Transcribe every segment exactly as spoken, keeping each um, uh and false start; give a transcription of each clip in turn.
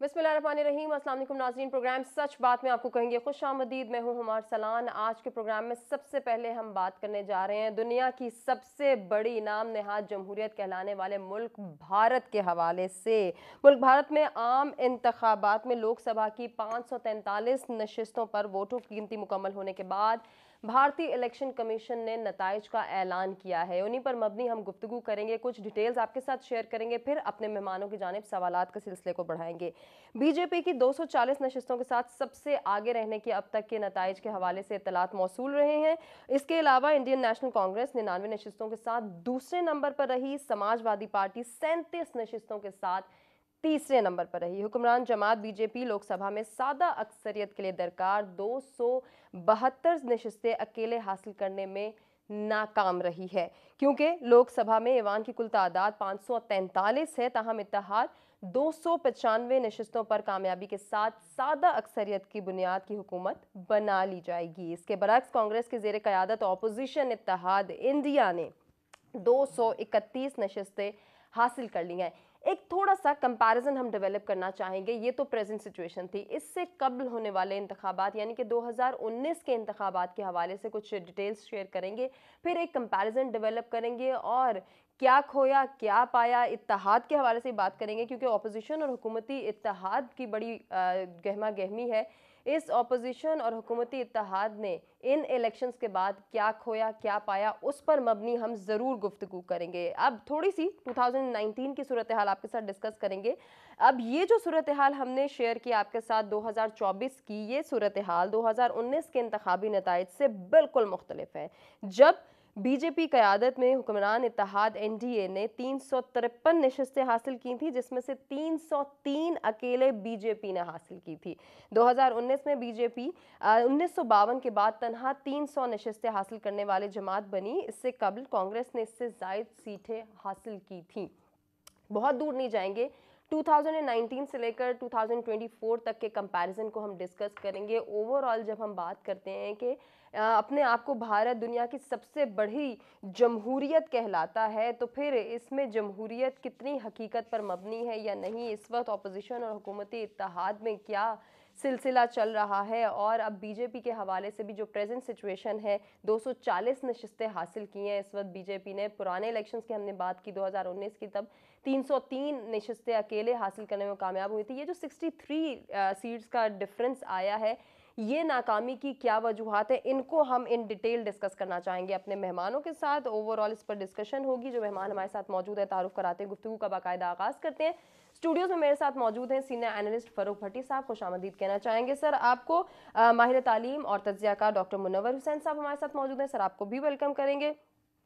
बिस्मिल्लाहिर्रहमानिर्रहीम। अस्सलाम वालेकुम नाज़रीन, प्रोग्राम सच बात में आपको कहेंगे खुशामदीद। मैं हूं हुमार सलान। आज के प्रोग्राम में सबसे पहले हम बात करने जा रहे हैं दुनिया की सबसे बड़ी नाम नहाद जमहूरियत कहलाने वाले मुल्क भारत के हवाले से। मुल्क भारत में आम इंतखाबात में लोकसभा की पाँच सौ तैंतालीस नशिस्तों पर वोटों की गिनती मुकम्मल होने के बाद भारतीय इलेक्शन कमीशन ने नताइज का ऐलान किया है। उन्हीं पर मबनी हम गुफ्तगू करेंगे, कुछ डिटेल्स आपके साथ शेयर करेंगे, फिर अपने मेहमानों की जानिब सवालात के सिलसिले को बढ़ाएंगे। बीजेपी की दो सौ चालीस नशिस्तों के साथ सबसे आगे रहने की अब तक के नताइज के हवाले से इत्तलात मौसूल रहे हैं। इसके अलावा इंडियन नेशनल कांग्रेस निन्यानवे नशिस्तों के साथ दूसरे नंबर पर रही। समाजवादी पार्टी सैंतीस नशिस्तों के साथ तीसरे नंबर पर रही। हुक्मरान जमात बीजेपी लोकसभा में सादा अक्सरियत के लिए दरकार दो सौ बहत्तर नशिस्तें अकेले हासिल करने में नाकाम रही है। क्योंकि लोकसभा में ईवान की कुल तादाद पाँच सौ तैंतालीस है, ताहम इत्तेहाद दो सौ पचानवे नशिस्तों पर कामयाबी के साथ सादा अक्सरियत की बुनियाद की हुकूमत बना ली जाएगी। इसके बरक्स कांग्रेस की जेर क़यादत अपोजिशन इत्तेहाद इंडिया ने दो सौ इकतीस नशिस्तें हासिल कर ली हैं। एक थोड़ा सा कंपैरिजन हम डेवलप करना चाहेंगे। ये तो प्रेजेंट सिचुएशन थी। इससे कबल होने वाले इंतखाबात यानी कि दो हज़ार उन्नीस के इंतखाबात के हवाले से कुछ डिटेल्स शेयर करेंगे, फिर एक कंपैरिजन डेवलप करेंगे और क्या खोया क्या पाया इत्तेहाद के हवाले से बात करेंगे, क्योंकि अपोजिशन और हुकूमती इत्तेहाद की बड़ी गहमा गहमी है। इस अपोजिशन और हुकूमती इत्तेहाद ने इन इलेक्शंस के बाद क्या खोया क्या पाया, उस पर मबनी हम ज़रूर गुफ्तगू करेंगे। अब थोड़ी सी दो हज़ार उन्नीस की सूरत हाल आपके साथ डिस्कस करेंगे। अब ये जो सूरत हाल हमने शेयर की आपके साथ दो हज़ार चौबीस की, ये सूरत हाल दो हज़ार उन्नीस के इंतखाबी नताइज से बिल्कुल मुख्तलिफ है। जब बीजेपी क़यादत में हुक्मरान इत्तेहाद एनडीए ने तीन सौ तिरपन नशिस्तें हासिल की थी, जिसमें से तीन सौ तीन अकेले बीजेपी ने हासिल की थी। दो हज़ार उन्नीस में बीजेपी उन्नीस सौ बावन के बाद तनहा तीन सौ नशिस्तें हासिल करने वाली जमात बनी। इससे कबल कांग्रेस ने इससे ज़ायद सीटें हासिल की थी। बहुत दूर नहीं जाएंगे, दो हज़ार उन्नीस से लेकर दो हज़ार चौबीस तक के कंपैरिजन को हम डिस्कस करेंगे। ओवरऑल जब हम बात करते हैं कि अपने आप को भारत दुनिया की सबसे बड़ी जमहूरियत कहलाता है, तो फिर इसमें जमहूरियत कितनी हकीकत पर मबनी है या नहीं, इस वक्त अपोजिशन और हुकूमती इत्तेहाद में क्या सिलसिला चल रहा है, और अब बीजेपी के हवाले से भी जो प्रेजेंट सिचुएशन है, दो सौ चालीस नशिस्तें हासिल की हैं इस वक्त बीजेपी ने। पुराने इलेक्शंस की हमने बात की दो हज़ार उन्नीस की, तब तीन सौ तीन नशिस्तें अकेले हासिल करने में कामयाब हुई थी। ये जो तिरसठ सीट्स का डिफरेंस आया है, ये नाकामी की क्या वजूहात है, इनको हम इन डिटेल डिस्कस करना चाहेंगे अपने मेहमानों के साथ। ओवरऑल इस पर डिस्कशन होगी। जो मेहमान हमारे साथ मौजूद है, तारुफ कराते हैं, गुफ्तगू का बाकायदा आगाज़ करते हैं। स्टूडियोज में मेरे साथ मौजूद हैं सीनियर एनालिस्ट फ़रूख भट्टी साहब, खुशामदीद कहना चाहेंगे सर आपको। माहिर तालीम और तज्ज़ियाकार डॉक्टर मुनव्वर हुसैन साहब हमारे साथ मौजूद हैं, सर आपको भी वेलकम करेंगे।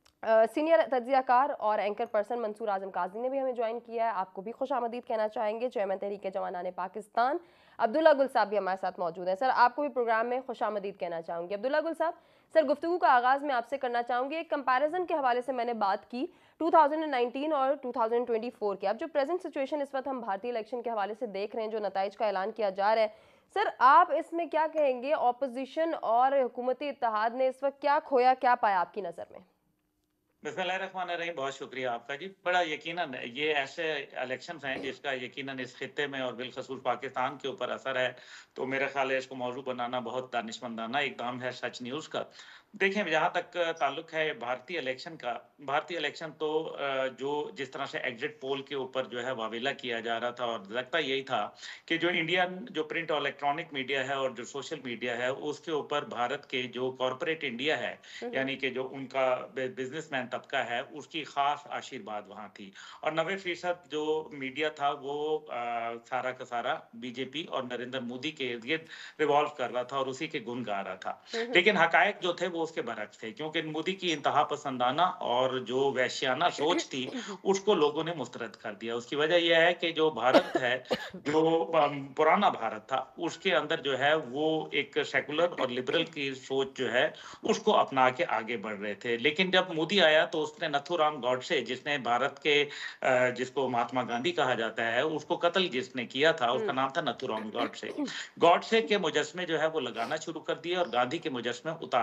सीनियर तज्ज़ियाकार और एंकर पर्सन मंसूर आजम काजी ने भी हमें ज्वाइन किया है, आपको भी खुशामदीद कहना चाहेंगे। चेयरमैन तहरीक जवानाने पाकिस्तान अब्दुल्ला गुल साहब भी हमारे साथ मौजूद हैं, सर आपको भी प्रोग्राम में खुशामदीद कहना चाहूँगी। अब्दुल्ला गुल साहब, सर गुफ्तगू का आगाज़ मैं आपसे करना चाहूँगी। एक कंपैरिजन के हवाले से मैंने बात की दो हज़ार उन्नीस और दो हज़ार चौबीस की। अब जो प्रेजेंट सिचुएशन इस वक्त हम भारतीय इलेक्शन के हवाले से देख रहे हैं, जो नताइज का ऐलान किया जा रहा है, सर आप इसमें क्या कहेंगे? अपोजिशन और हुकूमती इत्तेहाद ने इस वक्त क्या खोया क्या पाया आपकी नज़र में? बिस्मिल्लाहिर्रहमानिर्रहीम। बहुत शुक्रिया आपका जी। बड़ा यकीनन ये ऐसे इलेक्शंस हैं जिसका यकीनन इस खित्ते में और बिलखसूस पाकिस्तान के ऊपर असर है, तो मेरा ख्याल है इसको मौजू बनाना बहुत दानिशमंदाना इक़दाम है सच न्यूज़ का। देखिए, जहाँ तक ताल्लुक है भारतीय इलेक्शन का, भारतीय इलेक्शन तो जो जिस तरह से एग्जिट पोल के ऊपर जो है वावेला किया जा रहा था, और लगता यही था कि जो इंडियन जो प्रिंट और इलेक्ट्रॉनिक मीडिया है और जो सोशल मीडिया है, उसके ऊपर भारत के जो कॉरपोरेट इंडिया है, यानी कि जो उनका बिजनेसमैन तबका है, उसकी खास आशीर्वाद वहाँ थी। और नब्बे फीसद जो मीडिया था वो आ, सारा का सारा बीजेपी और नरेंद्र मोदी के इर्द गिर्द रिवॉल्व कर रहा था और उसी के गुण गा रहा था। लेकिन हकायक जो थे वो उसके बरक्स थे, क्योंकि मोदी की इंतहा पसंदाना और जो वैश्याना सोच थी उसको लोगों ने मुस्तरद कर दिया। उसकी वजह यह है कि जो भारत है, जो पुराना भारत था, उसके अंदर जो है वो एक सेकुलर और लिबरल की सोच जो है उसको अपना के आगे बढ़ रहे थे। लेकिन जब मोदी आया तो उसने नथुराम गॉडसे, जिसने भारत के जिसको महात्मा गांधी कहा जाता है, उसको कत्ल जिसने किया था, उसका नाम था नथुराम गॉडसे। गॉडसे के मुजस्मे जो है वो लगाना शुरू कर दिए और गांधी के मुजस्मे उतारना शुरू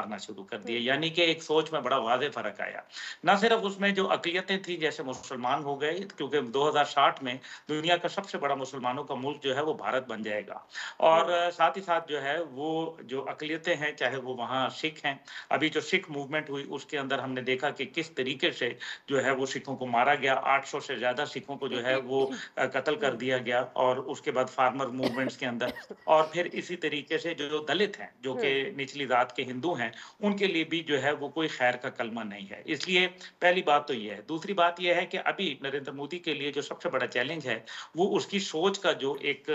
कर दिए, यानी कि एक सोच में बड़ा वाज़ेह फ़र्क आया। ना सिर्फ उसमें जो अक़लियतें थी, जैसे मुसलमान हो गए, क्योंकि दो हज़ार साठ में दुनिया का सबसे बड़ा मुसलमानों का मुल्क जो है वो भारत बन जाएगा और साथ ही साथ जो है वो जो अक़लियतें हैं, चाहे वो वहाँ सिख हैं, अभी जो सिख मूवमेंट हुई उसके अंदर हमने देखा कि किस तरीके से जो है वो सिखों को मारा गया, आठ सौ से ज़्यादा सिखों को जो है वो अ, कत्ल कर दिया गया और उसके बाद फार्मर मूवमेंट्स के अंदर और फिर इसी तरीके से जो दलित हैं, जो कि निचली जात के हिंदू हैं, उनके लिए भी जो है वो कोई खैर का कलमा नहीं है। इसलिए पहली बात तो ये है। दूसरी बात ये है कि अभी नरेंद्र मोदी के लिए जो सबसे बड़ा चैलेंज है, वो उसकी सोच का जो एक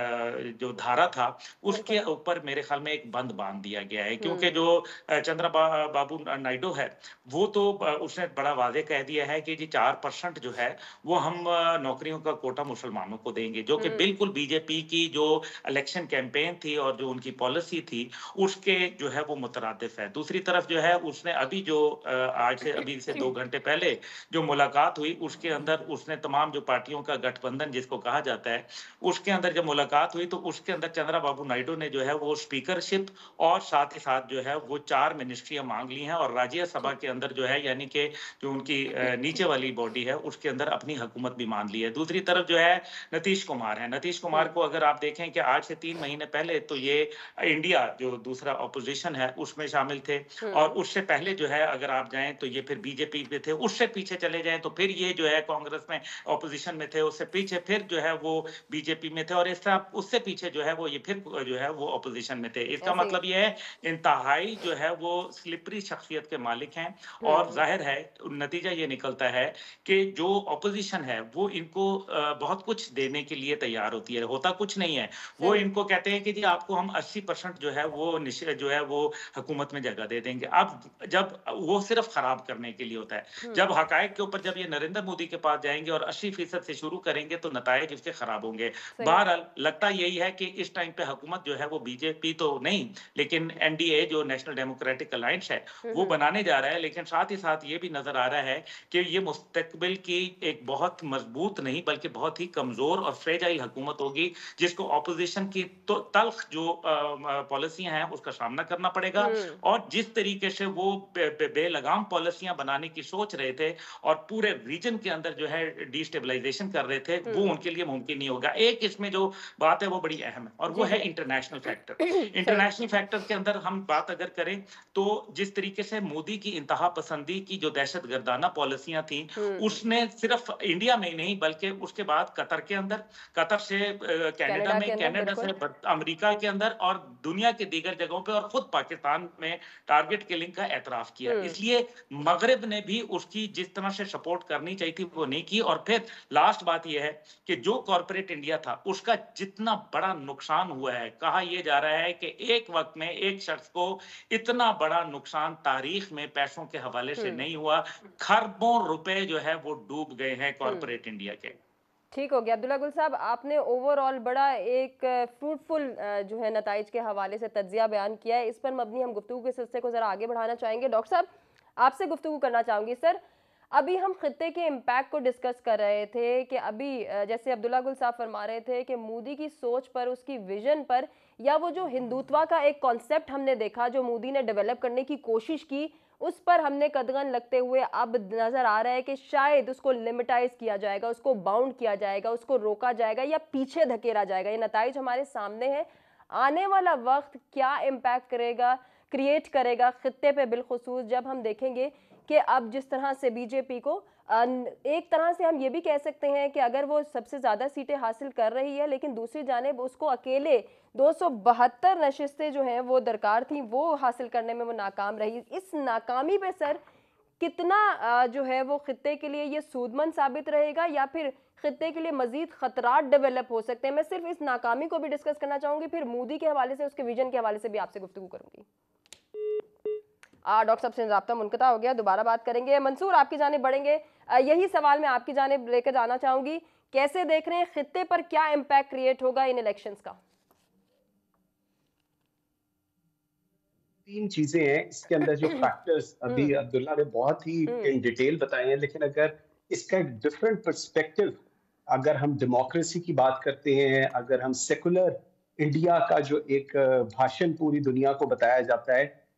अ, जो धारा था, उसके ऊपर मेरे ख़्याल में एक बंद बाँध दिया गया है क्योंकि जो अ, चंद्रा बा बाबू नायडू है, वो तो ब उसने बड़ा वाज़ेह कह दिया है कि जी चार परसेंट जो है, वो हम नौकरियों का कोटा मुसलमानों को देंगे, जो कि बिल्कुल बीजेपी की जो इलेक्शन कैंपेन थी और जो उनकी पॉलिसी थी, उसके जो है वो मुतरादिफ है। दूसरी तरफ जो है उसने अभी जो अ, आज से अभी से दो घंटे पहले जो मुलाकात हुई, उसके अंदर उसने तमाम जो पार्टियों का गठबंधन जिसको कहा जाता है, उसके अंदर जब मुलाकात हुई तो उसके अंदर चंद्रा बाबू नायडू ने जो है वो स्पीकरशिप और साथ ही साथ जो है वो चार मिनिस्ट्रियाँ माँग ली हैं और राज्यसभा के अंदर जो है यानी कि जो उनकी अ, नीचे वाली बॉडी है, उसके अंदर अपनी हुकूमत भी मान ली है। दूसरी तरफ जो है नीतीश कुमार है। नीतीश कुमार को अगर आप देखें कि आज से तीन महीने पहले तो ये इंडिया जो दूसरा ऑपोज़िशन है, उसमें शामिल थे और उससे पहले जो है अगर आप जाएँ तो ये फिर बीजेपी में थे, उससे पीछे चले जाएँ तो फिर ये जो है कांग्रेस में ऑपोज़िशन में थे, उससे पीछे फिर जो है वो बीजेपी में थे और इस तरह उससे पीछे जो है वो ये फिर जो है वो ऑपोज़िशन में थे। इसका मतलब ये है इंतहाई जो है वो स्लिपरी शख्सियत के मालिक हैं और ज़ाहिर है नतीजा ये निकलता है कि जो ऑपोज़िशन है वो इनको अ, बहुत कुछ देने के लिए तैयार होती है, होता कुछ नहीं है। वो इनको कहते हैं कि जी आपको हम अस्सी परसेंट जो है वो निश जो है वो हुकूमत में जगह दे देंगे। अब जब वो सिर्फ़ खराब करने के लिए होता है। जब हक़ाइक़ के ऊपर जब ये नरेंद्र मोदी के पास जाएँगे और अस्सी फ़ीसद से शुरू करेंगे तो नताइज इसके खराब होंगे। बहरहाल लगता यही है कि इस टाइम पे हुकूमत जो है वो बीजेपी तो नहीं, लेकिन एनडीए जो नेशनल डेमोक्रेटिक अलायंस है, वो बनाने जा रहा है, लेकिन साथ ही साथ ये भी नज़र आ रहा है कि ये मुस्तक़बिल की एक बहुत मज़बूत नहीं बल्कि बहुत ही कमज़ोर और फ्रेजाइल हुकूमत होगी, जिसको ऑपोज़िशन की तो तल्ख़ जो अ, म पॉलिसियाँ हैं, उसका सामना करना पड़ेगा और जिस तरीके से वो बे बे बेलगाम पॉलिसियाँ बनाने की सोच रहे थे और पूरे रीजन के अंदर जो है डिस्टेबलाइज़ेशन कर रहे थे, वो उनके लिए मुमकिन नहीं होगा। एक इसमें जो बात है वो बड़ी अहम है और वो है इंटरनेशनल फैक्टर। इंटरनेशनल फैक्टर के अंदर हम बात अगर करें, तो जिस तरीके से मोदी की इंतहा पसंदी की जो दहशतगर्दाना पॉलिसियाँ थी, उसने सिर्फ़ इंडिया में ही नहीं बल्कि उसके बाद कतर के अंदर, कतर से अ, कनाडा में, कनाडा से ब अमेरिका के अंदर और दुनिया के दीगर जगहों पे और खुद पाकिस्तान में टारगेट किलिंग का एतराफ़ किया। इसलिए मग़रिब ने भी उसकी जिस तरह से सपोर्ट करनी चाहिए थी, वो नहीं की और फिर लास्ट बात ये है कि जो कॉर्पोरेट इंडिया था, उसका जितना बड़ा नुकसान हुआ है, कहा ये जा रहा है कि एक वक़्त में एक शख़्स को इतना बड़ा नुकसान तारीख़ में पैसों के हवाले से नहीं हुआ। खरबों रुपए जो है वो डूब गए हैं कॉर्पोरेट इंडिया के। ठीक हो गया। अब्दुल्ला गुल साहब, आपने ओवरऑल बड़ा एक फ्रूटफुल अ, जो है नताइज के हवाले से तज्ज़िया बयान किया है। इस पर मबनी हम गुफ्तगू के सिलसिले को ज़रा आगे बढ़ाना चाहेंगे। डॉक्टर साहब, आपसे गुफ्तगू करना चाहूँगी। सर, अभी हम खित्ते के इम्पैक्ट को डिस्कस कर रहे थे कि अभी अ, जैसे अब्दुल्ला गुल साहब फरमा रहे थे कि मोदी की सोच पर, उसकी विज़न पर या वो जो हिंदुत्वा का एक कॉन्सेप्ट हमने देखा, जो मोदी ने डेवलप करने की कोशिश की, उस पर हमने कदगन लगते हुए अब नज़र आ रहा है कि शायद उसको लिमिटाइज़ किया जाएगा, उसको बाउंड किया जाएगा, उसको रोका जाएगा या पीछे धकेला जाएगा। ये नताइज हमारे सामने हैं। आने वाला वक़्त क्या इम्पैक्ट करेगा, क्रिएट करेगा खित्ते पे बिलख़ुसूस, जब हम देखेंगे कि अब जिस तरह से बीजेपी को अ, एक तरह से हम ये भी कह सकते हैं कि अगर वो सबसे ज़्यादा सीटें हासिल कर रही है, लेकिन दूसरी जानिब उसको अकेले दो सौ बहत्तर नशिस्तें जो हैं वो दरकार थी, वो हासिल करने में वो नाकाम रही। इस नाकामी पे सर कितना अ, जो है वो खित्ते के लिए ये सूदमंद साबित रहेगा या फिर खित्ते के लिए मज़ीद ख़तरात डेवलप हो सकते हैं? मैं सिर्फ इस नाकामी को भी डिस्कस करना चाहूँगी, फिर मोदी के हवाले से, उसके विज़न के हवाले से भी आपसे गुफ्तगू करूँगी। डॉक्टर साहब से राब्ता मुनक़ता हो गया, दोबारा बात करेंगे। मंसूर, आपकी जानिब बढ़ेंगे। अ, यही सवाल मैं आपकी जानिब लेकर जाना चाहूँगी। कैसे देख रहे हैं खित्ते पर क्या इम्पैक्ट क्रिएट होगा इन इलेक्शंस का? तीन चीज़ें हैं इसके अंदर जो फैक्टर्स अभी अब्दुल्ला ने बहुत ही इन डिटेल बताए हैं, लेकिन अगर इसका एक डिफरेंट पर्सपेक्टिव अगर हम डेमोक्रेसी की बात करते हैं, अगर हम सेकुलर इंडिया का जो एक भाषण पूरी दुनिया को बताया जाता है,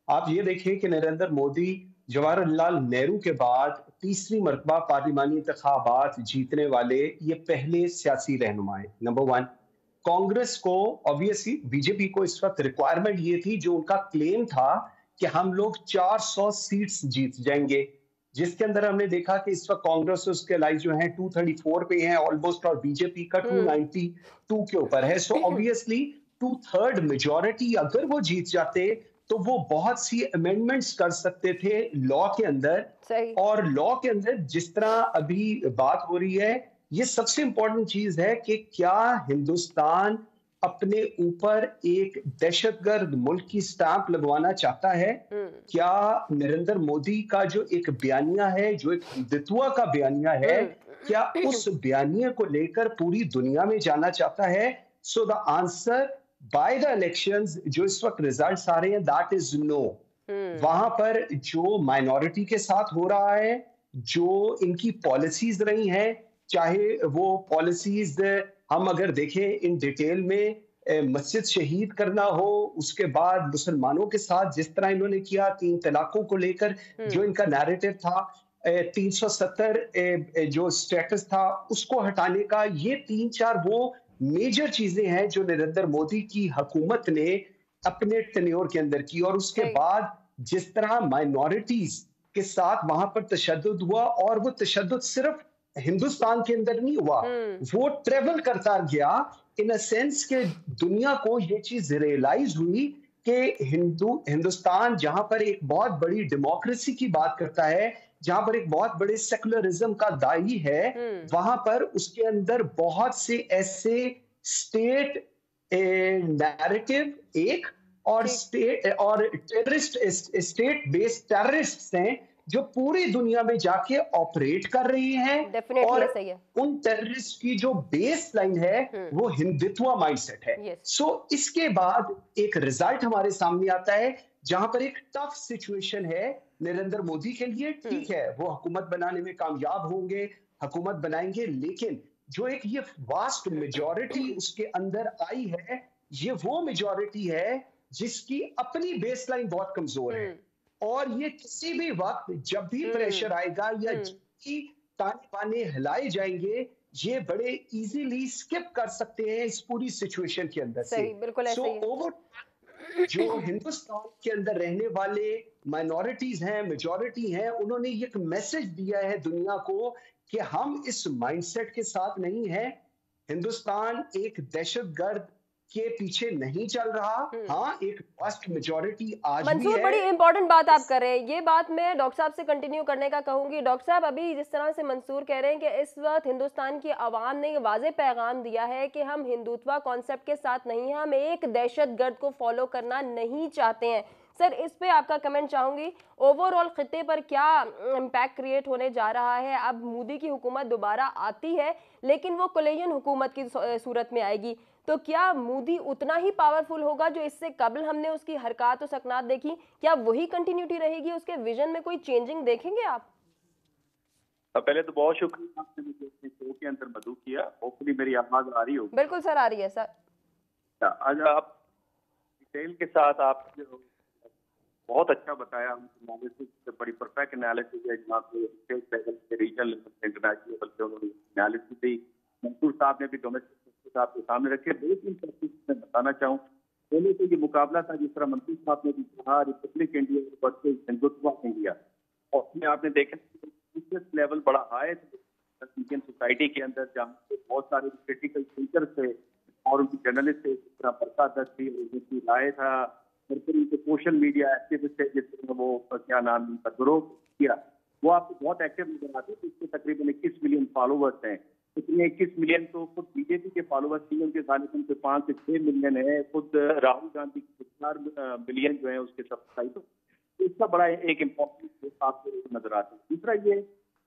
आप ये देखिए कि नरेंद्र मोदी जवाहरलाल नेहरू के बाद तीसरी मरतबा पार्लिमानी इंतखाबात जीतने वाले ये पहले सियासी रहनुमा हैं, नंबर वन। कांग्रेस को ऑब्वियसली बीजेपी को इस वक्त रिक्वायरमेंट ये थी, जो उनका क्लेम था कि हम लोग चार सौ सीट्स जीत जाएंगे, जिसके अंदर हमने देखा कि इस वक्त कांग्रेस और उसके अलाइज जो हैं दो सौ चौंतीस पे हैं ऑलमोस्ट, और बीजेपी का दो सौ बानवे के ऊपर है। So obviously two third majority अगर वो जीत जाते तो वो बहुत सी अमेंडमेंट्स कर सकते थे लॉ के अंदर। सही। और लॉ के अंदर जिस तरह अभी बात हो रही है, ये सबसे इंपॉर्टेंट चीज है कि क्या हिंदुस्तान अपने ऊपर एक दहशतगर्द मुल्क की स्टैंप लगवाना चाहता है? क्या नरेंद्र मोदी का जो एक बयानिया है, जो एक हिंदुत्व का बयानिया है, क्या उस बयानिया को लेकर पूरी दुनिया में जाना चाहता है? So the answer by the elections, जो इस वक्त रिजल्ट्स आ रहे हैं, दैट इज नो। वहां पर जो माइनॉरिटी के साथ हो रहा है, जो इनकी पॉलिसीज रही हैं, चाहे वो पॉलिसीज हम अगर देखें इन डिटेल में, मस्जिद शहीद करना हो, उसके बाद मुसलमानों के साथ जिस तरह इन्होंने किया, तीन तलाकों को लेकर जो इनका नैरेटिव था, तीन सौ सत्तर जो स्टेटस था उसको हटाने का, ये तीन चार वो मेजर चीजें हैं जो नरेंद्र मोदी की हुकूमत ने अपने टेन्योर के अंदर की। और उसके बाद जिस तरह माइनॉरिटीज के साथ वहां पर तशद्दुद हुआ, और वो तशद्दुद सिर्फ हिंदुस्तान के अंदर नहीं हुआ, वो ट्रेवल करता गया इन अ सेंस के दुनिया को ये चीज रियलाइज हुई कि हिंदू हिंदुस्तान जहां पर एक बहुत बड़ी डेमोक्रेसी की बात करता है, जहां पर एक बहुत बड़े सेकुलरिज्म का दाई है, वहां पर उसके अंदर बहुत से ऐसे स्टेट नैरेटिव एक और स्टेट और टेररिस्ट स्टेट बेस्ड टेररिस्ट्स हैं जो पूरी दुनिया में जाके ऑपरेट कर रही हैं, और सही है। उन टेररिस्ट की जो बेस लाइन है वो हिंदुत्व माइंडसेट है। सो so, इसके बाद एक रिजल्ट हमारे सामने आता है जहां पर एक टफ सिचुएशन है नरेंद्र मोदी के लिए। ठीक है, वो हुकूमत बनाने में कामयाब होंगे, हुकूमत बनाएंगे, लेकिन जो एक ये वास्ट मेजॉरिटी उसके अंदर आई है, ये वो मेजॉरिटी है जिसकी अपनी बेसलाइन बहुत कमजोर है, और ये किसी भी वक्त जब भी प्रेशर आएगा या की ताने बाने हिलाए जाएंगे, ये बड़े इजीली स्किप कर सकते हैं इस पूरी सिचुएशन के अंदर से। बिल्कुल ऐसे ही। so, ओवर जो हिंदुस्तान के अंदर रहने वाले माइनॉरिटीज हैं, मेजॉरिटी हैं, उन्होंने एक मैसेज दिया है दुनिया को कि हम इस माइंडसेट के साथ नहीं हैं। हिंदुस्तान एक दहशतगर्द के पीछे नहीं चल रहा। हाँ, एक वास्ट मेजॉरिटी आज भी है। मंसूर, बड़ी इंपॉर्टेंट बात आप कर रहे हैं, ये बात मैं डॉक्टर साहब से कंटिन्यू करने का कहूंगी। डॉक्टर साहब, अभी जिस तरह से मंसूर कह रहे हैं कि इस वक्त हिंदुस्तान की आवाम ने वाज़ेह पैगाम दिया है कि हम हिंदुत्व कॉन्सेप्ट के साथ नहीं हैं, हम एक दहशतगर्द को फॉलो करना नहीं चाहते हैं। सर, इस पे आपका कमेंट चाहूंगी। ओवरऑल खित्ते पर क्या इम्पैक्ट क्रिएट होने जा रहा है? अब मोदी की हुकूमत दोबारा आती है, लेकिन वो कोलिशन हुकूमत की सूरत में आएगी, तो क्या मोदी उतना ही पावरफुल होगा जो इससे कबल हमने उसकी हरकत और सकनात देखी? क्या वही कंटिन्यूटी रहेगी? उसके विजन में कोई चेंजिंग देखेंगे आप? पहले तो बहुत शुक्रिया, आपने मुझे अपने शो के अंदर मदऊ किया। होपफुली मेरी आवाज आ रही होगी। बिल्कुल सर, आ रही है सर। आज आप डिटेल के साथ आप बहुत अच्छा बताया, एनालिसिस बड़ी परफेक्ट एनालिसिस है, जहाँ पे स्टेट लेवल से रीजनल लेवल से इंटरनेशनल लेवल पे उन्होंने एनालिसिस दी। मंसूर साहब ने भी डोमेस्टिक आपके सामने रखे। दो तीन टॉपिक मैं बताना चाहूँ। पहले तो ये मुकाबला था, जिस तरह मंसूर साहब ने भी कहा, republic India versus Hindutva India, और उसमें आपने देखा लेवल बड़ा हाई इंडियन सोसाइटी के अंदर, जहाँ पे बहुत सारे क्रिटिकल थिंकर थे और उनकी जर्नलिस्ट थे, जिस तरह बरका दत्त थी, उनकी राय था, और फिर उनके सोशल मीडिया एक्टिविस्ट थे, जिसने वो क्या नाम उनका विरोध किया, वो आपको बहुत एक्टिव नजर आते हैं। इसके तकरीबन इक्कीस मिलियन फॉलोवर्स हैं। इसमें इक्कीस मिलियन तो खुद बीजेपी के फॉलोवर्स थी, उनके गालिबन से पाँच से छह मिलियन है। खुद राहुल गांधी के चार मिलियन जो है उसके सब्सक्राइबर, तो इसका बड़ा एक इम्पोर्टेंट आपको नजर आता है। दूसरा ये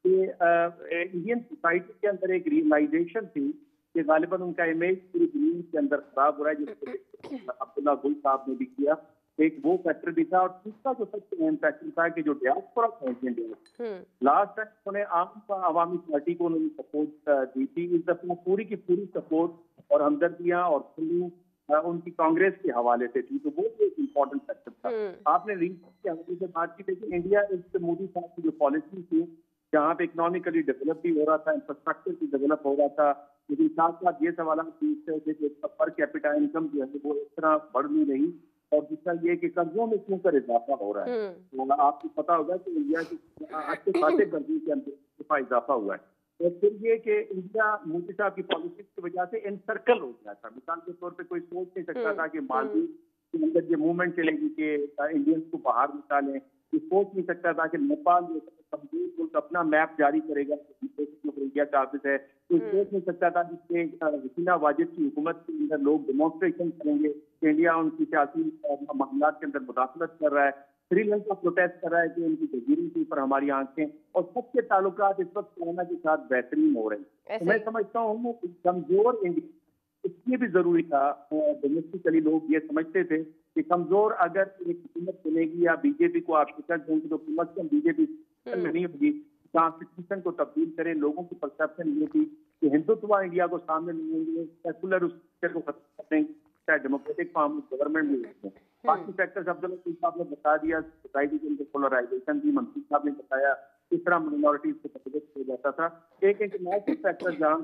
कि इंडियन सोसाइटी के अंदर एक रियलाइजेशन थी कि गालिबन उनका इमेज पूरी दुनिया के अंदर खराब हो रहा है, जिसको अब्दुल्ला गुल साहब ने भी किया, एक वो फैक्टर भी था। और तीसरा जो सबसे अहम फैक्टर था कि जो डियास्पोरा था इंडियन डियास्पोरा, लास्ट टाइम उन्होंने आम आवामी पार्टी को उन्होंने सपोर्ट दी थी। इस दफा पूरी की पूरी सपोर्ट और हमदर्दियां और खुलू उनकी कांग्रेस के हवाले से थी, तो वो भी एक इम्पोर्टेंट फैक्टर था। आपने रिसर्च के हवाले से बात की, देखिए इंडिया इस मोदी साहब की जो पॉलिसी थी, जहाँ पे इकोनॉमिकली डेवलप भी हो रहा था, इंफ्रास्ट्रक्चर भी डेवलप हो रहा था, लेकिन साथ साथ ये सवाल पूछते थे कि पर कैपिटा इनकम जो है वो इस तरह बढ़ नहीं रही, और दूसरा ये कि कर्जों में क्यों कर इजाफा हो रहा है। तो आपको पता होगा कि इंडिया के अच्छे खासे कर्जों के अंदर इजाफा हुआ है। तो फिर ये कि इंडिया मोदी साहब की पॉलिसी की वजह से एनसर्कल हो गया था। मिसाल के तौर पे कोई सोच नहीं सकता था कि मालदीव के अंदर ये मूवमेंट चलेगी कि इंडियंस को बाहर निकालें। ये सोच नहीं सकता था कि नेपाल जो कमजोर मुल्क अपना मैप जारी करेगा, इंडिया का ऑफिस है। कोई सोच नहीं सकता था कि हसीना वाजिद की हुकूमत के अंदर लोग डेमोन्स्ट्रेशन करेंगे कि इंडिया उनकी सियासी मामला के अंदर मुदाखलत कर रहा है। श्रीलंका प्रोटेस्ट कर रहा है कि उनकी जजीरों के ऊपर हमारी आंखें, और सबके ताल्लुकात इस वक्त चाइना के साथ बेहतरीन हो रहे हैं। तो मैं समझता हूँ कमजोर इंडिया इसलिए भी जरूरी था। डोमेस्टिकली लोग ये समझते थे कि कमजोर अगर एक हुकूमत बनेगी या बीजेपी को आप टिकट देंगे तो कम अज कम बीजेपी नहीं होगी, कॉन्स्टिट्यूशन को तब्दील करें। लोगों की परसेप्शन ये थी कि हिंदुत्व इंडिया को सामने लाएंगे, सेकुलर को खत्म करेंगे, चाहे डेमोक्रेटिक फॉर्म ऑफ गवर्नमेंट भी होते हैं। बाकी फैक्टर्स अब्दुल्ला साहब ने बता दिया, सोसाइटी के अंदर पोलराइजेशन भी मंत्री साहब ने बताया, किस तरह माइनॉरिटीज को प्रभावित किया जाता था। एक इंटरनेशनल फैक्टर जहाँ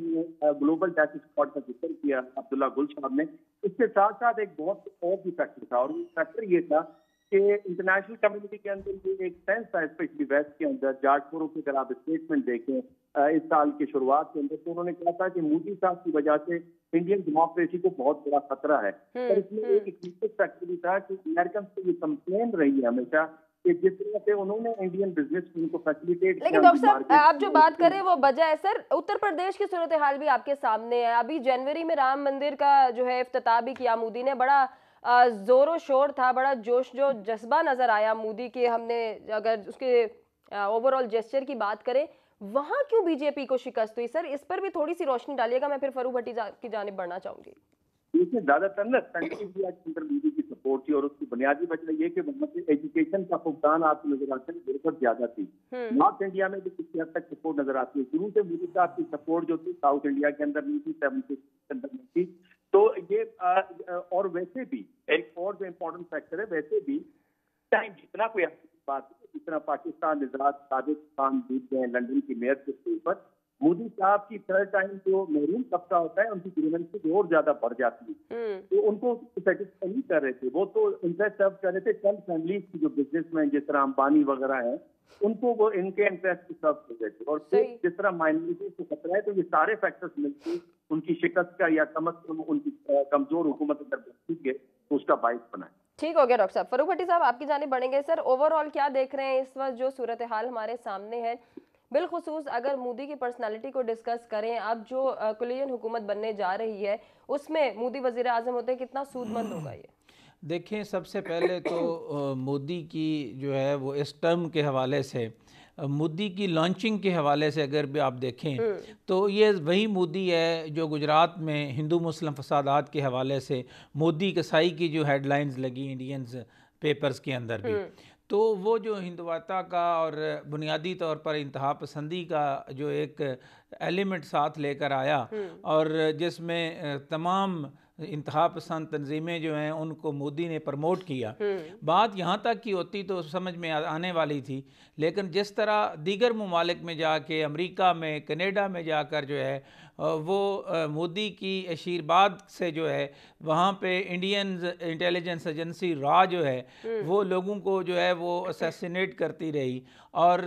से ग्लोबल टैक्स स्क्वाड का जिक्र किया अब्दुल्ला गुल साहब ने, इसके साथ साथ एक बहुत और भी फैक्टर था, और वो फैक्टर ये था कि इंटरनेशनल कम्युनिटी के अंदर ये एक सेंस था, स्पेशली वेस्ट के अंदर। जॉर्ज सोरोस की अगर आप स्टेटमेंट देखें इस साल की शुरुआत के अंदर, तो उन्होंने कहा था कि मोदी साहब की वजह से इंडियन डेमोक्रेसी को बहुत बड़ा खतरा है। पर इसमें एक इकोनॉमिक फैक्टर भी था कि अमेरिकन से ये कंप्लेन रही है हमेशा कि जिस तरह से उन्होंने इंडियन बिजनेस को फैसिलिटेट। लेकिन डॉक्टर साहब आप जो बात कर रहे हैं वो वजह है सर, उत्तर प्रदेश की सूरत हाल भी आपके सामने है। अभी जनवरी में राम मंदिर का जो है इफ्तिताह भी किया मोदी ने, बड़ा जोरों शोर था, बड़ा जोश जो जज्बा नजर आया मोदी के। हमने अगर उसके ओवरऑल जेस्चर की बात करें, वहां क्यों बीजेपी को शिकस्त हुई सर? इस पर भी थोड़ी सी रोशनी डालिएगा, मैं फिर फरूख भट्टी जा, की जानिब बढ़ना चाहूंगी। देखिए ज्यादातर ना सेंट्रल इंडिया के अंदर मोदी की सपोर्ट थी, और उसकी बुनियादी वजह ये कि वहाँ पे एजुकेशन का भुगतान आपको नजर आता है बहुत ज्यादा थी। नॉर्थ इंडिया में भी किसी हद तक सपोर्ट नजर आती है। शुरू से मोदी साहब की सपोर्ट जो थी साउथ इंडिया के अंदर नहीं थी, सेवेंटी के अंदर नहीं थी। तो ये आ, और वैसे भी एक और जो इम्पोर्टेंट फैक्टर है, वैसे भी टाइम जितना कोई बात है, जितना पाकिस्तान निजात साबिक खान जीत गए लंदन की मेयर के ऊपर, मोदी साहब की थर्ड टाइम जो महरूम तबका होता है उनकी ग्रीवेंसेस और ज्यादा बढ़ जाती है। तो उनको सेटिस्फाई नहीं कर रहे थे, वो तो इंटरेस्ट सर्व कर रहे थे चंद फैमिलीज की जो बिजनेसमैन जिस तरह अंबानी वगैरह हैं, उनको वो इनके इंटरेस्ट सर्व कर रहे थे। और फिर जिस तरह माइनॉरिटीज को खतरा है, तो ये सारे फैक्टर्स मिलकर उनकी शिकस्त का या कम अज कम उनकी कमजोर हुकूमत अगर तो उसका बाइस बना है। ठीक हो गया डॉक्टर साहब। फरूख भट्टी साहब आपकी जानिब बढ़ेंगे। सर ओवरऑल क्या देख रहे हैं इस वक्त जो सूरत हाल हमारे सामने है, बिलखुसूस अगर मोदी की पर्सनालिटी को डिस्कस करें, अब जो कोलिशन हुकूमत बनने जा रही है उसमें मोदी वजीर आजम होते कितना सूदमंद होगा ये? देखें, सबसे पहले तो मोदी की जो है वो इस टर्म के हवाले से, मोदी की लॉन्चिंग के हवाले से अगर भी आप देखें तो ये वही मोदी है जो गुजरात में हिंदू मुस्लिम फसादात के हवाले से मोदी कसाई की जो हेडलाइंस लगी इंडियंस पेपर्स के अंदर भी, तो वो जो हिंदुवाता का और बुनियादी तौर पर इंतहा पसंदी का जो एक एलिमेंट साथ लेकर आया, और जिसमें तमाम इंतहा पसंद तंजीमें जो हैं उनको मोदी ने प्रमोट किया। बात यहाँ तक की होती तो समझ में आने वाली थी, लेकिन जिस तरह दीगर ममालिक में जाके, अमेरिका में, कनाडा में जाकर जो है वो मोदी की आशीर्वाद से जो है वहाँ पे इंडियन इंटेलिजेंस एजेंसी रा जो है वो लोगों को जो है वो असैसिनेट करती रही। और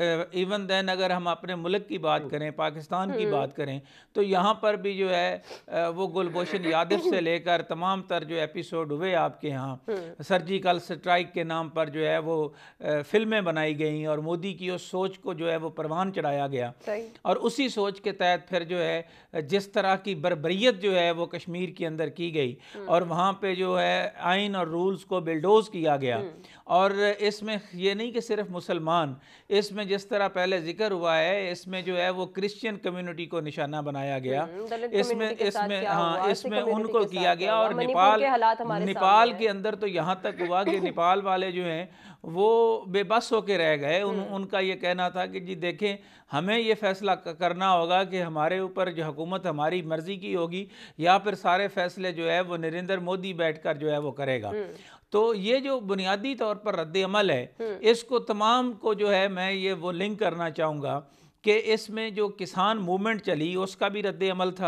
इवन देन अगर हम अपने मुल्क की बात करें, पाकिस्तान की बात करें, तो यहाँ पर भी जो है वो गुलभूषण यादव से लेकर तमाम तर जो एपिसोड हुए आपके यहाँ, सर्जिकल स्ट्राइक के नाम पर जो है वो फिल्में बनाई गई और मोदी की उस सोच को जो है वो परवान चढ़ाया गया। और उसी सोच के तहत फिर जो है जिस तरह की बर्बरियत जो है वो कश्मीर के अंदर की गई और वहाँ पे जो है आइन और रूल्स को बिल्डोज किया गया। और इसमें ये नहीं कि सिर्फ मुसलमान, इसमें जिस तरह पहले जिक्र हुआ है, इसमें जो है वो क्रिश्चियन कम्युनिटी को निशाना बनाया गया, इसमें इसमें हाँ इसमें उनको किया गया। और नेपाल नेपाल के अंदर तो यहाँ तक हुआ कि नेपाल वाले जो हैं वो बेबस होके रह गए। उन, उनका ये कहना था कि जी देखें, हमें ये फैसला करना होगा कि हमारे ऊपर जो हुकूमत हमारी मर्जी की होगी या फिर सारे फैसले जो है वो नरेंद्र मोदी बैठकर जो है वो करेगा। तो ये जो बुनियादी तौर पर रद्द अमल है, इसको तमाम को जो है मैं ये वो लिंक करना चाहूँगा कि इसमें जो किसान मूवमेंट चली उसका भी रद्द अमल था।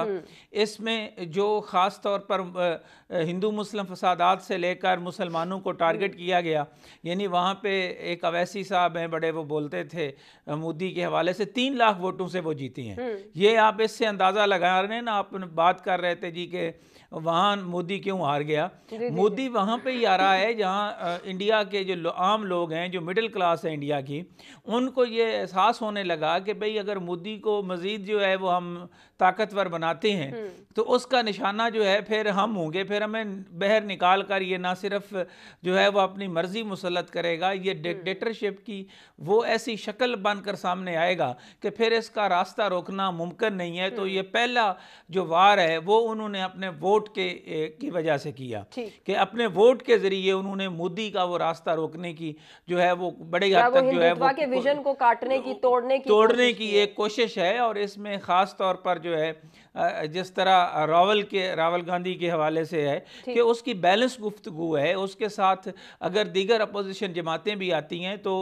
इसमें जो ख़ास तौर पर हिंदू मुस्लिम फसादात से लेकर मुसलमानों को टारगेट किया गया, यानी वहाँ पे एक अवैसी साहब हैं बड़े, वो बोलते थे मोदी के हवाले से तीन लाख वोटों से वो जीती हैं। ये आप इससे अंदाज़ा लगा रहे हैं ना, आप बात कर रहे थे जी कि वहाँ मोदी क्यों हार गया। मोदी वहाँ पे ही आ रहा है जहाँ इंडिया के जो लो, आम लोग हैं, जो मिडिल क्लास है इंडिया की, उनको ये एहसास होने लगा कि भाई अगर मोदी को मज़ीद जो है वो हम ताकतवर बनाते हैं तो उसका निशाना जो है फिर हम होंगे, फिर हमें बहर निकाल कर ये ना सिर्फ जो है वो अपनी मर्जी मुसलत करेगा, ये डिक्टेटरशिप की वो ऐसी शक्ल बनकर सामने आएगा कि फिर इसका रास्ता रोकना मुमकिन नहीं है। तो ये पहला जो वार है वो उन्होंने अपने वोट के की वजह से किया कि अपने वोट के जरिए उन्होंने मोदी का वो रास्ता रोकने की जो है वो बड़े हद तक जो है वो के विजन को काटने की, तोड़ने की तोड़ने की एक कोशिश है। और इसमें ख़ास तौर पर जो है जिस तरह रावल के रावल गांधी के हवाले से है कि उसकी बैलेंस गुफ्तगू है, उसके साथ अगर दीगर अपोजिशन जमातें भी आती हैं तो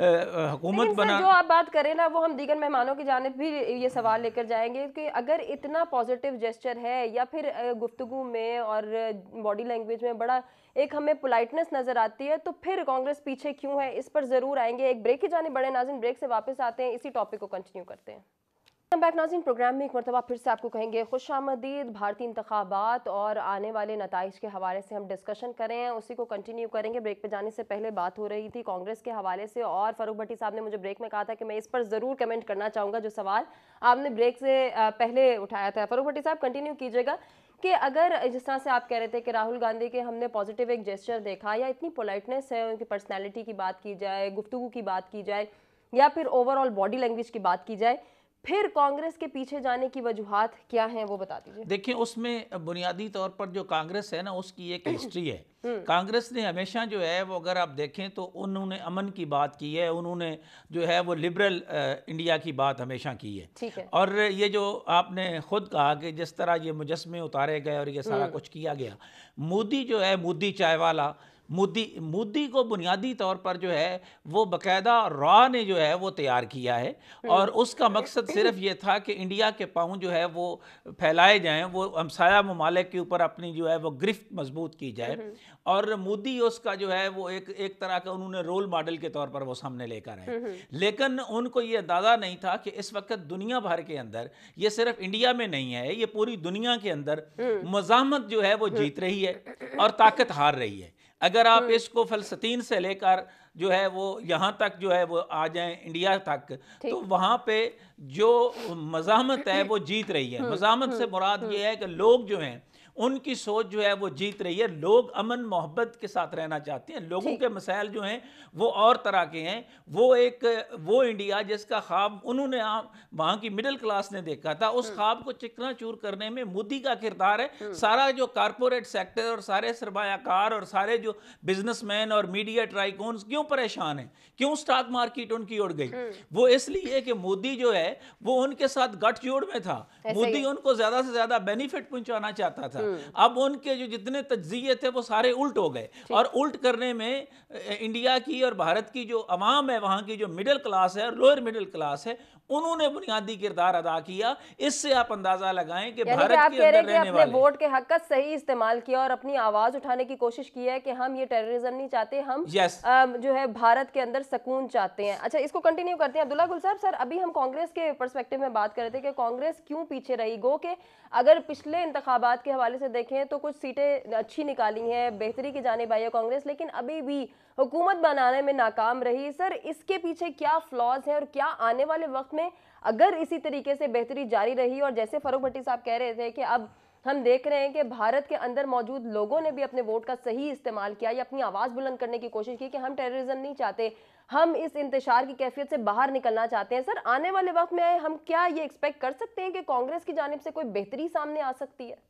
हुकूमत बना। जो आप बात करें ना वो हम दीगर मेहमानों की जानिब भी ये सवाल लेकर जाएंगे कि अगर इतना पॉजिटिव जेस्चर है या फिर गुफ्तगू में और बॉडी लैंग्वेज में बड़ा एक हमें पोलाइटनेस नजर आती है, तो फिर कांग्रेस पीछे क्यों है, इस पर जरूर आएंगे। एक ब्रेक की जानिब बड़े नाज़रीन, ब्रेक से वापस आते हैं, इसी टॉपिक को कंटिन्यू करते हैं। बैक नाज़रीन, प्रोग्राम में एक मरतबा फिर से आपको कहेंगे खुशामदीद। भारतीय इंतखाबात और आने वाले नताइज के हवाले से हम डिस्कशन कर रहे हैं, उसी को कंटिन्यू करेंगे। ब्रेक पे जाने से पहले बात हो रही थी कांग्रेस के हवाले से और फ़ारूक भट्टी साहब ने मुझे ब्रेक में कहा था कि मैं इस पर ज़रूर कमेंट करना चाहूँगा जो सवाल आपने ब्रेक से पहले उठाया था। फ़ारूक भट्टी साहब कंटिन्यू कीजिएगा कि अगर जिस तरह से आप कह रहे थे कि राहुल गांधी के हमने पॉजिटिव एक जेस्चर देखा या इतनी पोलाइटनेस है, उनकी पर्सनैलिटी की बात की जाए, गुफ्तगू की बात की जाए या फिर ओवरऑल बॉडी लैंग्वेज की बात की जाए, फिर कांग्रेस के पीछे जाने की वजूहात क्या हैं वो बता दीजिए। देखिए, उसमें बुनियादी तौर पर जो कांग्रेस है ना उसकी एक हिस्ट्री है। कांग्रेस ने हमेशा जो है वो अगर आप देखें तो उन्होंने अमन की बात की है, उन्होंने जो है वो लिबरल इंडिया की बात हमेशा की है। ठीक है। और ये जो आपने खुद कहा कि जिस तरह ये मुजस्मे उतारे गए और ये सारा कुछ किया गया, मोदी जो है मोदी चाय वाला, मोदी मोदी को बुनियादी तौर पर जो है वो बाकायदा रॉ ने जो है वो तैयार किया है और उसका मकसद सिर्फ ये था कि इंडिया के पाँव जो है वो फैलाए जाएं, वो हमसाया ममालिक के ऊपर अपनी जो है वो गिरफ्त मजबूत की जाए। और मोदी उसका जो है वो एक एक तरह का उन्होंने रोल मॉडल के तौर पर वो सामने लेकर आए। लेकिन उनको ये अंदाज़ा नहीं था कि इस वक्त दुनिया भर के अंदर, ये सिर्फ इंडिया में नहीं है, ये पूरी दुनिया के अंदर मज़ाहमत जो है वो जीत रही है और ताकत हार रही है। अगर आप इसको फ़लस्तीन से लेकर जो है वो यहाँ तक जो है वो आ जाएं इंडिया तक, तो वहाँ पे जो मज़ाहमत है वो जीत रही है। मज़ाहमत से मुराद ये है कि लोग जो हैं उनकी सोच जो है वो जीत रही है। लोग अमन मोहब्बत के साथ रहना चाहते हैं। लोगों के मसाइल जो हैं वो और तरह के हैं। वो एक वो इंडिया जिसका ख्वाब उन्होंने वहाँ की मिडिल क्लास ने देखा था, उस ख्वाब को चिकना चूर करने में मोदी का किरदार है। सारा जो कारपोरेट सेक्टर और सारे सरमायाकार और सारे जो बिजनेसमैन और मीडिया ट्राइकॉन्स क्यों परेशान हैं, क्यों स्टॉक मार्केट उनकी उड़ गई? वो इसलिए कि मोदी जो है वो उनके साथ गठजोड़ में था। मोदी उनको ज्यादा से ज्यादा बेनिफिट पहुंचाना चाहता था। अब उनके जो जितने तज्जिये थे वो सारे उल्ट हो गए और उल्ट करने में इंडिया की और भारत की जो अवाम है, वहां की जो मिडिल क्लास है और लोअर मिडिल क्लास है, उन्होंने बुनियादी किरदार अदा किया। इससे आप अंदाजा लगाएं कि भारत आप के कह अंदर रहे रहने कि अपने वाले वोट के हक का सही इस्तेमाल किया और अपनी आवाज उठाने की कोशिश की है कि हम ये टेररिज्म नहीं चाहते, हम yes. जो है भारत के अंदर सुकून चाहते हैं। अच्छा, इसको कंटिन्यू करते हैं। अब्दुल्ला गुल साहब, सर अभी हम कांग्रेस के पर्सपेक्टिव में बात कर रहे थे कि कांग्रेस क्यों पीछे रही। गो के अगर पिछले इंतखाबात के हवाले से देखें तो कुछ सीटें अच्छी निकाली हैं, बेहतरी की जानिब आई है कांग्रेस, लेकिन अभी भी हुकूमत बनाने में नाकाम रही। सर इसके पीछे क्या फ्लॉज है और क्या आने वाले वक्त में अगर इसी तरीके से बेहतरी जारी रही, और जैसे फारूक भट्टी साहब कह रहे थे कि अब हम देख रहे हैं कि भारत के अंदर मौजूद लोगों ने भी अपने वोट का सही इस्तेमाल किया या अपनी आवाज़ बुलंद करने की कोशिश की कि हम टेररिज्म नहीं चाहते, हम इस इंतशार की कैफियत से बाहर निकलना चाहते हैं। सर आने वाले वक्त में हम क्या ये एक्सपेक्ट कर सकते हैं कि कांग्रेस की जानिब से कोई बेहतरी सामने आ सकती है?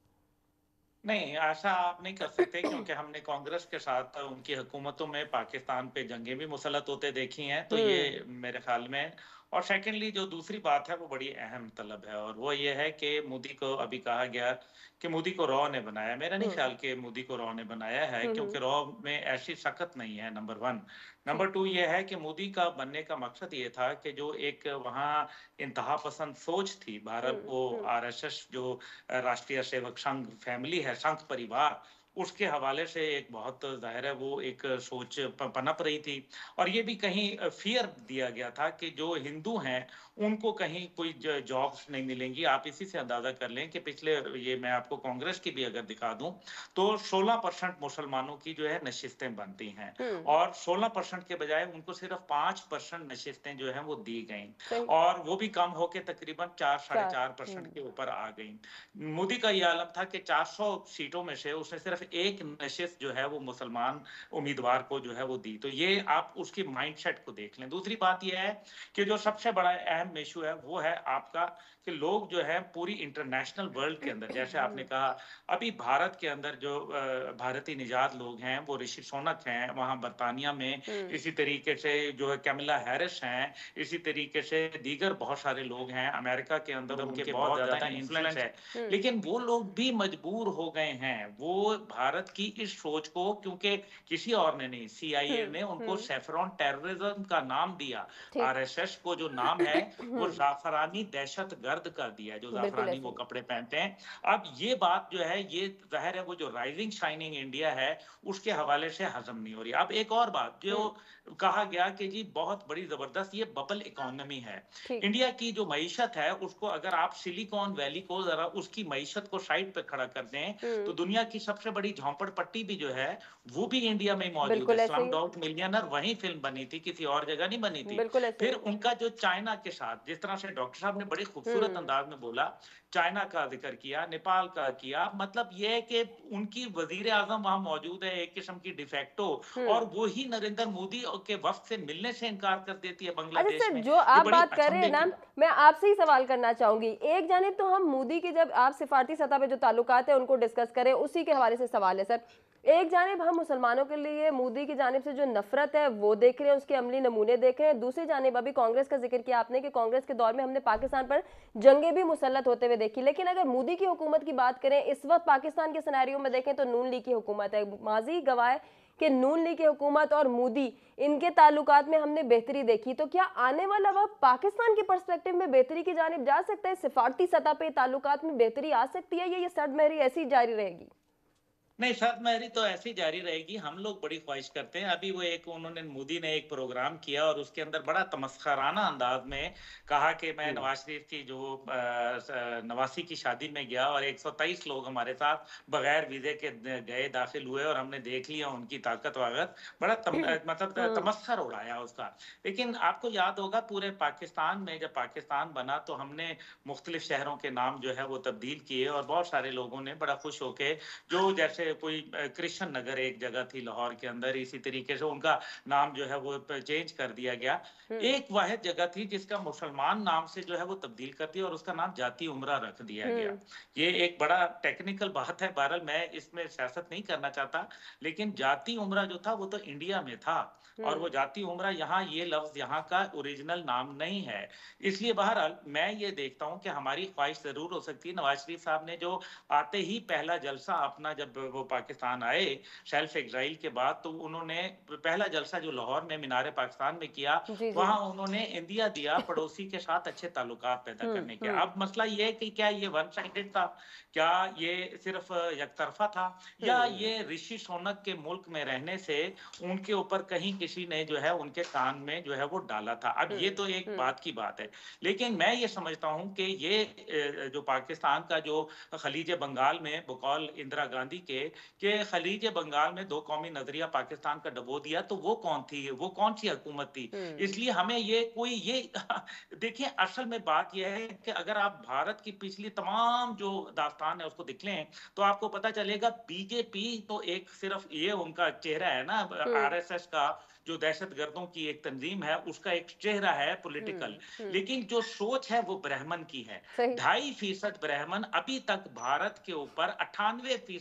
नहीं, ऐसा आप नहीं कर सकते क्योंकि हमने कांग्रेस के साथ उनकी हुकूमतों में पाकिस्तान पे जंगें भी मुसल्लत होते देखी हैं। तो ये मेरे ख्याल में और सेकेंडली जो दूसरी बात है वो बड़ी अहम तलब है, और वो ये है कि मोदी को अभी कहा गया कि मोदी को रॉ ने बनाया। मेरा नहीं ख्याल कि मोदी को रॉ ने बनाया है, क्योंकि रॉ में ऐसी सख्त नहीं है, नंबर वन। नंबर टू ये है कि मोदी का बनने का मकसद ये था कि जो एक वहाँ इंतहा पसंद सोच थी, भारत वो आरएसएस जो राष्ट्रीय सेवक संघ फैमिली है, संघ परिवार, उसके हवाले से एक बहुत जाहिर है वो एक सोच पनप रही थी। और ये भी कहीं फियर दिया गया था कि जो हिंदू हैं उनको कहीं कोई जॉब्स नहीं मिलेंगी। आप इसी से अंदाजा कर लें कि पिछले, ये मैं आपको कांग्रेस की भी अगर दिखा दूं तो सोलह परसेंट मुसलमानों की जो है नशिस्तें बनती हैं, और सोलह परसेंट के बजाय उनको सिर्फ पांच परसेंट नशिस्तें जो है वो दी गई, और वो भी कम होके तकरीबन चार साढ़े चार परसेंट के ऊपर आ गई। मोदी का ये आलम था कि चार सौ सीटों में से उसने सिर्फ एक नशिस्त जो है वो मुसलमान उम्मीदवार को जो है वो दी। तो ये आप उसकी माइंडसेट को देख लें। दूसरी बात ये है कि जो सबसे बड़ा अहम इशू है वो है आपका कि लोग जो है पूरी इंटरनेशनल वर्ल्ड के अंदर, जैसे आपने कहा अभी भारत के अंदर जो भारतीय निजात लोग हैं वो ऋषि सोनक हैं वहां बर्तानिया में, इसी तरीके से जो है कैमिला हैरिस हैं, इसी तरीके से दीगर बहुत सारे लोग हैं अमेरिका के अंदर, उनके बहुत ज्यादा इन्फ्लुएंस है। लेकिन वो लोग भी मजबूर हो गए हैं वो भारत की इस सोच को, क्योंकि किसी और ने नहीं, सीआईए ने उनको सेफ्रॉन टेररिज्म का नाम दिया। आरएसएस को जो नाम है वो जाफरानी दहशत गर्द का दिया, जो जाफरानी वो कपड़े पहनते हैं। अब ये बात जो है ये जाहिर है वो जो राइजिंग शाइनिंग इंडिया है उसके हवाले से हजम नहीं हो रही। अब एक और बात जो कहा गया कि जी बहुत बड़ी जबरदस्त ये बबल इकोनॉमी है, इंडिया की जो मईशत है उसको अगर आप सिलिकॉन वैली को जरा उसकी मईशत को साइड पे खड़ा कर दें तो दुनिया की सबसे बड़ी झोंपड़पट्टी भी जो है वो भी इंडिया में मौजूद है। स्लम डॉग मिलियनर वहीं फिल्म बनी थी, किसी और जगह नहीं बनी थी। फिर उनका जो चाइना के साथ, जिस तरह से डॉक्टर साहब ने बड़ी खूबसूरत अंदाज में बोला, चाइना का जिक्र किया, नेपाल का किया, मतलब ये है कि उनकी वजीर आजम वहां मौजूद है एक किस्म की डिफेक्टो, और वो ही नरेंद्र मोदी के वक्त से मिलने से इनकार कर देती है बांग्लादेश में। जो आप बात कर रहे हैं ना, मैं आपसे ही सवाल करना चाहूंगी। एक जानिब तो हम मोदी की जब आप सिफारती सतह पे जो ताल्लुकात है उनको डिस्कस करें, उसी के हवाले से सवाल है सर। एक जानिब हम मुसलमानों के लिए मोदी की जानिब से जो नफरत है वो देख रहे हैं, उसके अमली नमूने देख रहे हैं। दूसरी जानिब अभी कांग्रेस का जिक्र किया आपने कि कांग्रेस के दौर में हमने पाकिस्तान पर जंगें भी मुसल्लत होते हुए देखी। लेकिन अगर मोदी की हुकूमत की बात करें, इस वक्त पाकिस्तान के सिनेरियो में देखें तो नून लीग की हुकूमत है। माजी गवाह कि नून लीग की हुकूमत और मोदी इनके ताल्लुकात में हमने बेहतरी देखी। तो क्या आने वाला वक्त पाकिस्तान के पर्सपेक्टिव में बेहतरी की जानिब जा सकता है? सिफारती सतह पे ताल्लुकात में बेहतरी आ सकती है या ये सर्दमहरी ऐसी जारी रहेगी? नहीं, सर्दमहरी तो ऐसी जारी रहेगी। हम लोग बड़ी ख्वाहिश करते हैं। अभी वो एक उन्होंने मोदी ने एक प्रोग्राम किया और उसके अंदर बड़ा तमस्खराना अंदाज में कहा कि मैं नवाज शरीफ की जो नवासी की शादी में गया और एक सौ तेईस लोग हमारे साथ बगैर वीजे के गए, दाखिल हुए और हमने देख लिया उनकी ताकत वाकत। बड़ा तम, मतलब तमस्खर उड़ाया उसका। लेकिन आपको याद होगा पूरे पाकिस्तान में जब पाकिस्तान बना तो हमने मुख्तलिफ शहरों के नाम जो है वो तब्दील किए और बहुत सारे लोगों ने बड़ा खुश होके, जो जैसे कोई कृष्ण नगर एक जगह थी लाहौर के अंदर, इसी तरीके से उनका नाम जो है वो चेंज कर दिया गया। एक वाहिद जगह थी जिसका मुसलमान नाम से जो है वो तब्दील कर दिया और उसका नाम जाती उमरा रख दिया गया। ये एक बड़ा टेक्निकल बात है, बहरहाल मैं इसमें सियासत नहीं करना चाहता, लेकिन जाती उमरा जो था वो तो इंडिया में था और वो जाती उमरा यहाँ, ये लफ्ज यहाँ का ओरिजिनल नाम नहीं है। इसलिए बहरहाल मैं ये देखता हूँ कि हमारी ख्वाहिश जरूर हो सकती है। नवाज शरीफ साहब ने जो आते ही पहला जलसा अपना, जब वो पाकिस्तान आए सेल्फ एग्जाइल के बाद, तो उन्होंने पहला जलसा जो लाहौर में मीनारे पाकिस्तान में किया, वहां उन्होंने इंडिया दिया पड़ोसी के साथ अच्छे ताल्लुकात पैदा करने के। अब मसला ये है कि क्या ये वन साइडेड था, क्या ये सिर्फ एकतरफा था, या ये ऋषि सोनक के मुल्क में रहने से उनके ऊपर कहीं किसी ने जो है उनके कान में जो है वो डाला था। अब ये तो एक बात की बात है, लेकिन मैं ये समझता हूं कि ये जो पाकिस्तान का जो खलीज बंगाल में बकौल इंदिरा गांधी के के खलीज बंगाल में दो कौमी नजरिया पाकिस्तान का डबो दिया, तो वो कौन थी, वो कौन सी हुकूमत थी? इसलिए हमें ये कोई ये देखिए, असल में बात यह है कि अगर आप भारत की पिछली तमाम जो दास्तान है उसको देख लें तो आपको पता चलेगा बीजेपी तो एक सिर्फ ये उनका चेहरा है ना, आरएसएस का जो दहशतगर्दों की एक तंजीम है उसका एक चेहरा है पॉलिटिकल, लेकिन जो सोच है वो ब्राह्मण की है। ढाई फीसद ब्राह्मण, अभी तक भारत के ऊपर अट्ठानवे फीसद लोगों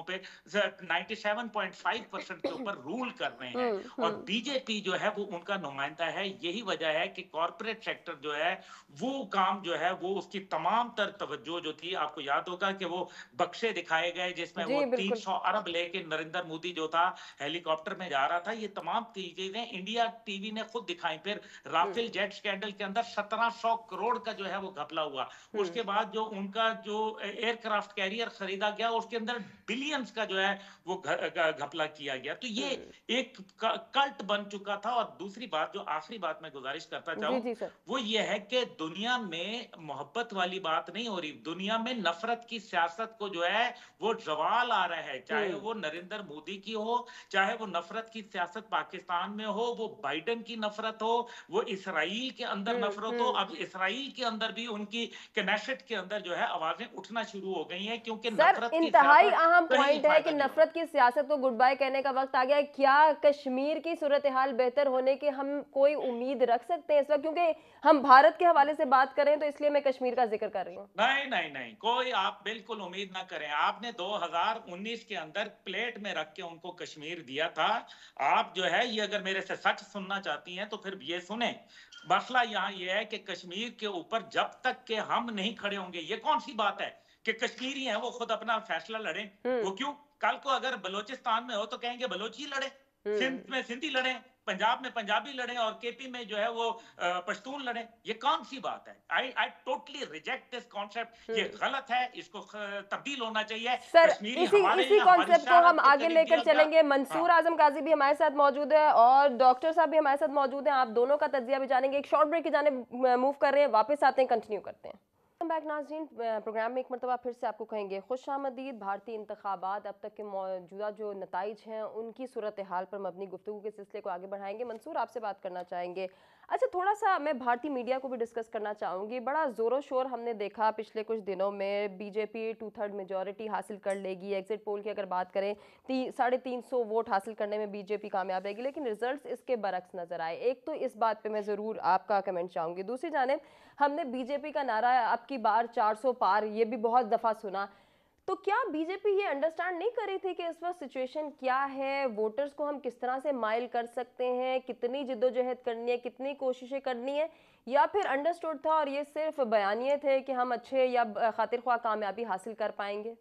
पे सत्तानवे पॉइंट पाँच परसेंट के ऊपर रूल कर रहे हैं। और बीजेपी जो है वो उनका नुमाइंदा है। यही वजह है कि कॉर्पोरेट सेक्टर जो है वो काम जो है वो उसकी तमाम तर तवज्जो जो थी, आपको याद होगा कि वो बक्से दिखाए गए जिसमें वो तीन सौ अरब लेके नरेंद्र मोदी जो था हेलीकॉप्टर में जा रहा था। ये तमाम चीजें इंडिया टीवी ने खुद दिखाई। फिर राफेल जेट स्कैंडल के अंदर सत्रह सौ करोड़ का जो है वो घपला हुआ। उसके बाद जो उनका जो एयरक्राफ्ट कैरियर खरीदा गया उसके अंदर बिलियंस का जो है वो घपला किया गया। तो ये एक कल्ट बन चुका था। और दूसरी बात, जो आखिरी बात मैं गुजारिश करता चाहूं, वो ये है कि दुनिया में मोहब्बत वाली बात नहीं हो रही, दुनिया में नफरत की सियासत को जो है वो जवाल आ रहा है। चाहे वो नरेंद्र मोदी की हो, चाहे वो नफरत की सियासत पाकिस्तान में हो, वो बाइडेन की नफरत हो, वो इसराइल के अंदर नफरत हो। अब इसराइल के अंदर भी उनकी कनेक्ट के अंदर जो है आवाजें उठना शुरू हो गई हैं, क्योंकि नफरत की इंतहाई अहम पॉइंट है कि नफरत की सियासत को गुड बाय कहने का वक्त आ गया है। क्या कश्मीर की सूरत हाल बेहतर होने की हम कोई उम्मीद रख सकते हैं इस वक्त? क्योंकि हम भारत के हवाले से बात करें तो इसलिए मैं कश्मीर का जिक्र कर रही हूँ। नहीं नहीं नहीं, कोई आप बिल्कुल उम्मीद ना करें। आपने दो हज़ार उन्नीस के अंदर प्लेट में रख के उनको कश्मीर दिया था। आप जो है ये अगर मेरे से सच सुनना चाहती हैं तो फिर ये सुने। मसला यहाँ ये है कि कश्मीर के ऊपर जब तक के हम नहीं खड़े होंगे, ये कौन सी बात है कि कश्मीरी हैं वो खुद अपना फैसला लड़ें? वो क्यों? कल को अगर बलोचिस्तान में हो तो कहेंगे बलोची लड़े, सिंध में सिंधी लड़े, पंजाब में पंजाबी लड़े और केपी में जो है वो पश्तून लड़े। ये कौन सी बात है? I I totally reject this concept. ये गलत है, इसको तब्दील होना चाहिए। सर, इसी इसी कॉन्सेप्ट को हम आगे लेकर चलेंगे। मंसूर आजम काजी भी हमारे साथ मौजूद है और डॉक्टर साहब भी हमारे साथ मौजूद हैं। आप दोनों का तज्जिया भी जानेंगे। एक शॉर्ट ब्रेक की जानिब मूव कर रहे हैं, वापस आते हैं, कंटिन्यू करते हैं। बैक नाज़रीन, प्रोग्राम में एक मरतबा फिर से आपको कहेंगे खुश आमदीद। भारतीय इंतखाबात अब तक के मौजूदा जो नताइज हैं उनकी सूरत हाल पर मबनी गुफ्तगू के सिलसिले को आगे बढ़ाएंगे। मंसूर, आपसे बात करना चाहेंगे। अच्छा, थोड़ा सा मैं भारतीय मीडिया को भी डिस्कस करना चाहूँगी। बड़ा ज़ोरों शोर हमने देखा पिछले कुछ दिनों में, बीजेपी टू थर्ड मेजॉरिटी हासिल कर लेगी। एग्जिट पोल की अगर बात करें ती, साढ़े तीन सौ वोट हासिल करने में बीजेपी कामयाब रहेगी, लेकिन रिजल्ट्स इसके बरक्स नज़र आए। एक तो इस बात पे मैं ज़रूर आपका कमेंट चाहूँगी। दूसरी जानिब हमने बीजेपी का नारा अब की बार चार सौ पार ये भी बहुत दफ़ा सुना। तो क्या बीजेपी ये अंडरस्टैंड नहीं कर रही थी कि इस वक्त सिचुएशन क्या है, वोटर्स को हम किस तरह से माइल कर सकते हैं, कितनी जिद्दोजहद करनी है, कितनी कोशिशें करनी है, या फिर अंडरस्टूड था और ये सिर्फ बयानिए थे कि हम अच्छे या खातिर ख्वाह कामयाबी हासिल कर पाएंगे?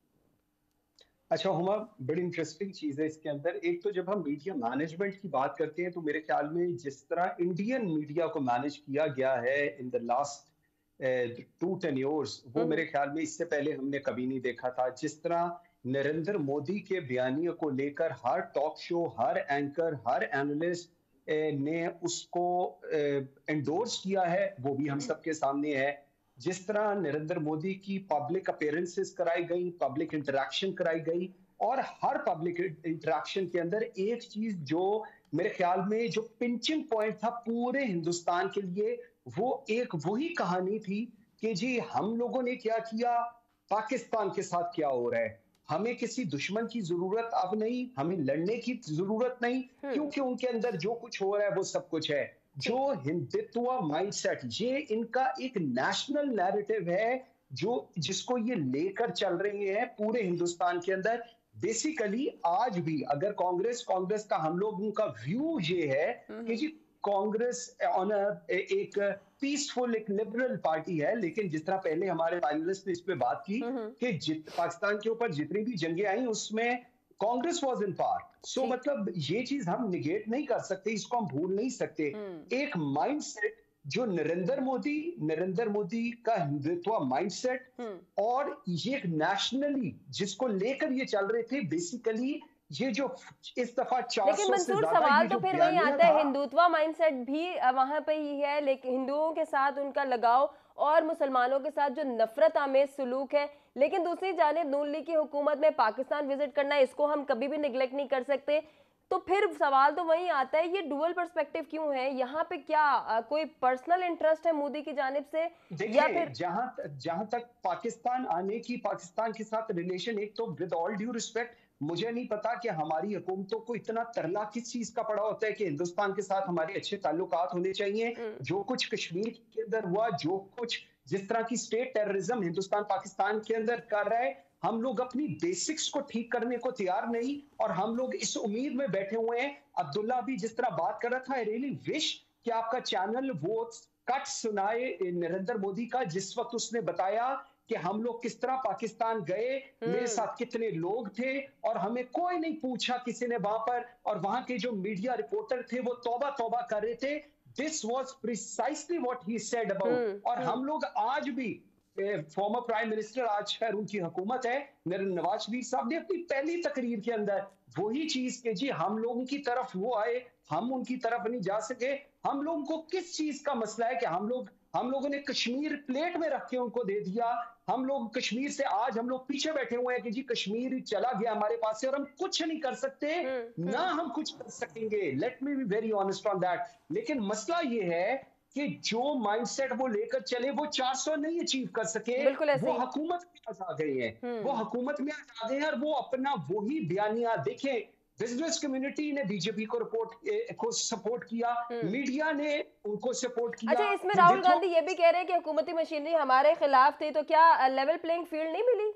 अच्छा हुमा, बड़ी इंटरेस्टिंग चीज़ है इसके अंदर। एक तो जब हम मीडिया मैनेजमेंट की बात करते हैं तो मेरे ख्याल में जिस तरह इंडियन मीडिया को मैनेज किया गया है in the last two tenures, वो मेरे ख्याल में इससे पहले हमने कभी नहीं देखा था। जिस तरह नरेंद्र मोदी के बयानियों को लेकर हर टॉक शो, हर एंकर, हर एनालिस्ट ने उसको एंडोर्स किया है, वो भी हम सबके सामने है। जिस तरह नरेंद्र मोदी की पब्लिक अपीयरेंसेस कराई गई, पब्लिक इंटरेक्शन कराई गई, और हर पब्लिक इंटरेक्शन के अंदर एक चीज जो मेरे ख्याल में जो पिंचिंग पॉइंट था पूरे हिंदुस्तान के लिए, वो एक वही कहानी थी कि जी हम लोगों ने क्या किया, पाकिस्तान के साथ क्या हो रहा है। हमें किसी दुश्मन की जरूरत अब नहीं, हमें लड़ने की जरूरत नहीं, क्योंकि उनके अंदर जो कुछ हो रहा है वो सब कुछ है। जो हिंदुत्व माइंडसेट, ये इनका एक नेशनल नैरेटिव है जो जिसको ये लेकर चल रहे हैं पूरे हिंदुस्तान के अंदर। बेसिकली आज भी अगर कांग्रेस कांग्रेस का हम लोगों का व्यू ये है कि जी कांग्रेस ऑन एक पीसफुल, एक लिबरल पार्टी है, लेकिन जिस तरह पहले हमारे पैनलिस्ट ने इस पे बात की कि जित पाकिस्तान के ऊपर जितनी भी जंगें आई उसमें Congress was in power. So मतलब ये चीज हम निगेट नहीं कर सकते, इसको हम भूल नहीं सकते। एक माइंडसेट जो नरेंद्र मोदी नरेंद्र मोदी का हिंदुत्व माइंडसेट और ये एक नेशनली जिसको लेकर ये चल रहे थे, बेसिकली ये जो इस दफा चार सौ से ज्यादा, सवाल तो फिर वही आता है, हिंदुत्व माइंडसेट भी वहां पे ही है, लेकिन हिंदुओं के साथ उनका लगाव और मुसलमानों के साथ जो नफरत आमेज सुलूक है। लेकिन दूसरी जानिब नून लीग की हुकूमत में पाकिस्तान विजिट करना, इसको हम कभी भी निगलेक्ट नहीं कर सकते। तो फिर सवाल तो वही आता है, ये डुअल पर्सपेक्टिव क्यों है? यहाँ पे क्या आ, कोई पर्सनल इंटरेस्ट है मोदी की जानिब से, या फिर जहां जहां तक पाकिस्तान आने की, पाकिस्तान के साथ रिलेशन, एक तो विद ऑल ड्यू रिस्पेक्ट मुझे नहीं पता कि हमारी हुकूमतों को इतना तरला किस चीज का पड़ा होता है कि हिंदुस्तान के साथ हमारे अच्छे ताल्लुकात होने चाहिए। जो कुछ कश्मीर के अंदर हुआ, जो कुछ जिस तरह की स्टेट टेररिज्म हिंदुस्तान पाकिस्तान के अंदर कर रहा है, हम लोग अपनी बेसिक्स को ठीक करने को तैयार नहीं, और हम लोग इस उम्मीद में बैठे हुए हैं। अब्दुल्ला भी जिस तरह बात कर रहा था, आई रियली विश कि आपका चैनल वो कट सुनाए नरेंद्र मोदी का, जिस वक्त उसने बताया कि हम लोग किस तरह पाकिस्तान गए, मेरे साथ कितने लोग थे, और हमें कोई नहीं पूछा किसी ने वहां पर, और वहां के जो मीडिया रिपोर्टर थे वो तौबा तौबा कर रहे थे। This was precisely what he said about. और हम लोग आज भी, फॉर्मर प्राइम मिनिस्टर, आज खैर उनकी हुकूमत है, नवाज शरीफ साहब ने अपनी पहली तकरीर के अंदर वही चीज के जी हम लोगों की तरफ वो आए, हम उनकी तरफ नहीं जा सके। हम लोगों को किस चीज का मसला है कि हम लोग हम लोगों ने कश्मीर प्लेट में रख के उनको दे दिया। हम लोग कश्मीर से आज हम लोग पीछे बैठे हुए हैं कि जी कश्मीर चला गया हमारे पास से और हम कुछ नहीं कर सकते, ना हम कुछ कर सकेंगे। Let me be very honest on that. लेकिन मसला ये है कि जो माइंडसेट वो लेकर चले वो चार सौ नहीं अचीव कर सके, वो हुकूमत में आ गए हैं, वो हुकूमत में आ गए हैं, और वो अपना वही बयानिया देखें। बिजनेस कम्युनिटी ने बीजेपी को रिपोर्ट को सपोर्ट किया, मीडिया ने उनको सपोर्ट किया। अच्छा, इसमें राहुल गांधी ये भी कह रहे हैं कि हुकूमती मशीनरी हमारे खिलाफ थी, तो क्या लेवल प्लेइंग फील्ड नहीं मिली?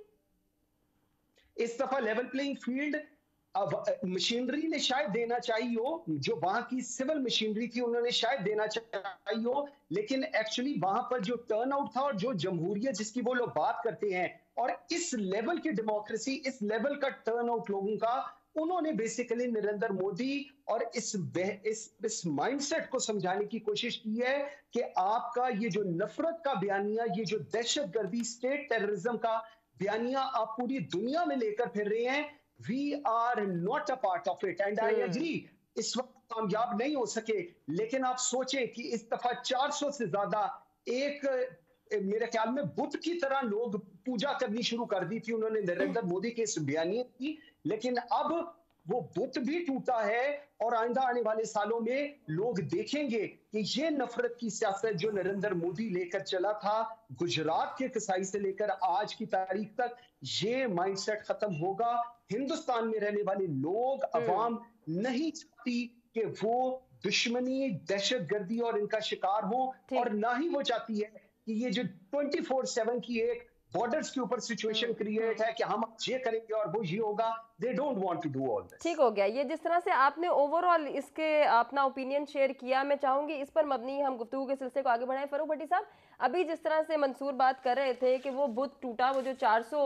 इस दफा लेवल प्लेइंग फील्ड अब मशीनरी ने शायद देना चाहिए हो, जो वहां की सिविल मशीनरी थी उन्होंने शायद देना चाहिए हो, लेकिन एक्चुअली वहां पर जो टर्नआउट था और जो जमहूरियत जिसकी वो लोग बात करते हैं, और इस लेवल की डेमोक्रेसी, इस लेवल का टर्नआउट लोगों का, उन्होंने बेसिकली नरेंद्र मोदी और इस इस इस माइंडसेट को समझाने की कोशिश की है कि आपका ये जो नफरत का बयानिया, ये जो दहशतगर्दी, स्टेट टेररिज्म का बयानिया आप पूरी दुनिया में लेकर फिर रहे हैं, we are not a part of it, and I agree. इस वक्त कामयाब नहीं हो सके, लेकिन आप सोचें कि इस दफा चार सौ से ज्यादा, एक मेरे ख्याल में बुत की तरह लोग पूजा करनी शुरू कर दी थी उन्होंने नरेंद्र मोदी के इस बयानिए की, लेकिन अब वो बुत भी टूटा है, और आइंदा आने वाले सालों में लोग देखेंगे कि ये नफरत की सियासत जो नरेंद्र मोदी लेकर चला था, गुजरात के कसाई से लेकर आज की तारीख तक, ये माइंडसेट खत्म होगा। हिंदुस्तान में रहने वाले लोग, अवाम नहीं चाहती कि वो दुश्मनी, दहशतगर्दी और इनका शिकार हो, और ना ही वो चाहती है कि ये जो ट्वेंटी फोर सेवन की एक बॉर्डर्स के ऊपर सिचुएशन क्रिएट है कि हम ये करेंगे और वो ये होगा। They don't want to do all this. ठीक हो गया। ये जिस तरह से आपने ओवरऑल इसके अपना ओपिनियन शेयर किया, मैं चाहूंगी इस पर मबनी हम गुफ्तगू के सिलसिले को आगे बढ़ाएं। फरूक भट्टी साहब, अभी जिस तरह से मंसूर बात कर रहे थे कि वो बुत टूटा, वो जो चार सौ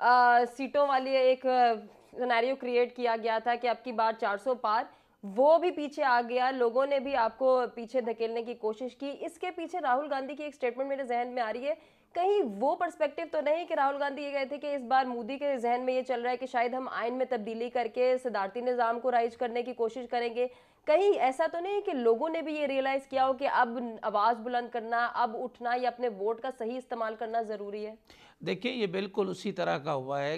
सीटों वाली एक सिनेरियो क्रिएट किया गया था कि अब की बार चार सौ पार, वो भी पीछे आ गया, लोगों ने भी आपको पीछे धकेलने की कोशिश की। इसके पीछे राहुल गांधी की एक स्टेटमेंट मेरे जहन में आ रही है, कहीं वो पर्सपेक्टिव तो नहीं कि राहुल गांधी ये कहे थे कि इस बार मोदी के जहन में ये चल रहा है कि शायद हम आइन में तब्दीली करके सदारती निज़ाम को राइज करने की कोशिश करेंगे, कहीं ऐसा तो नहीं कि लोगों ने भी ये रियलाइज़ किया हो कि अब आवाज़ बुलंद करना, अब उठना या अपने वोट का सही इस्तेमाल करना ज़रूरी है? देखिए, ये बिल्कुल उसी तरह का हुआ है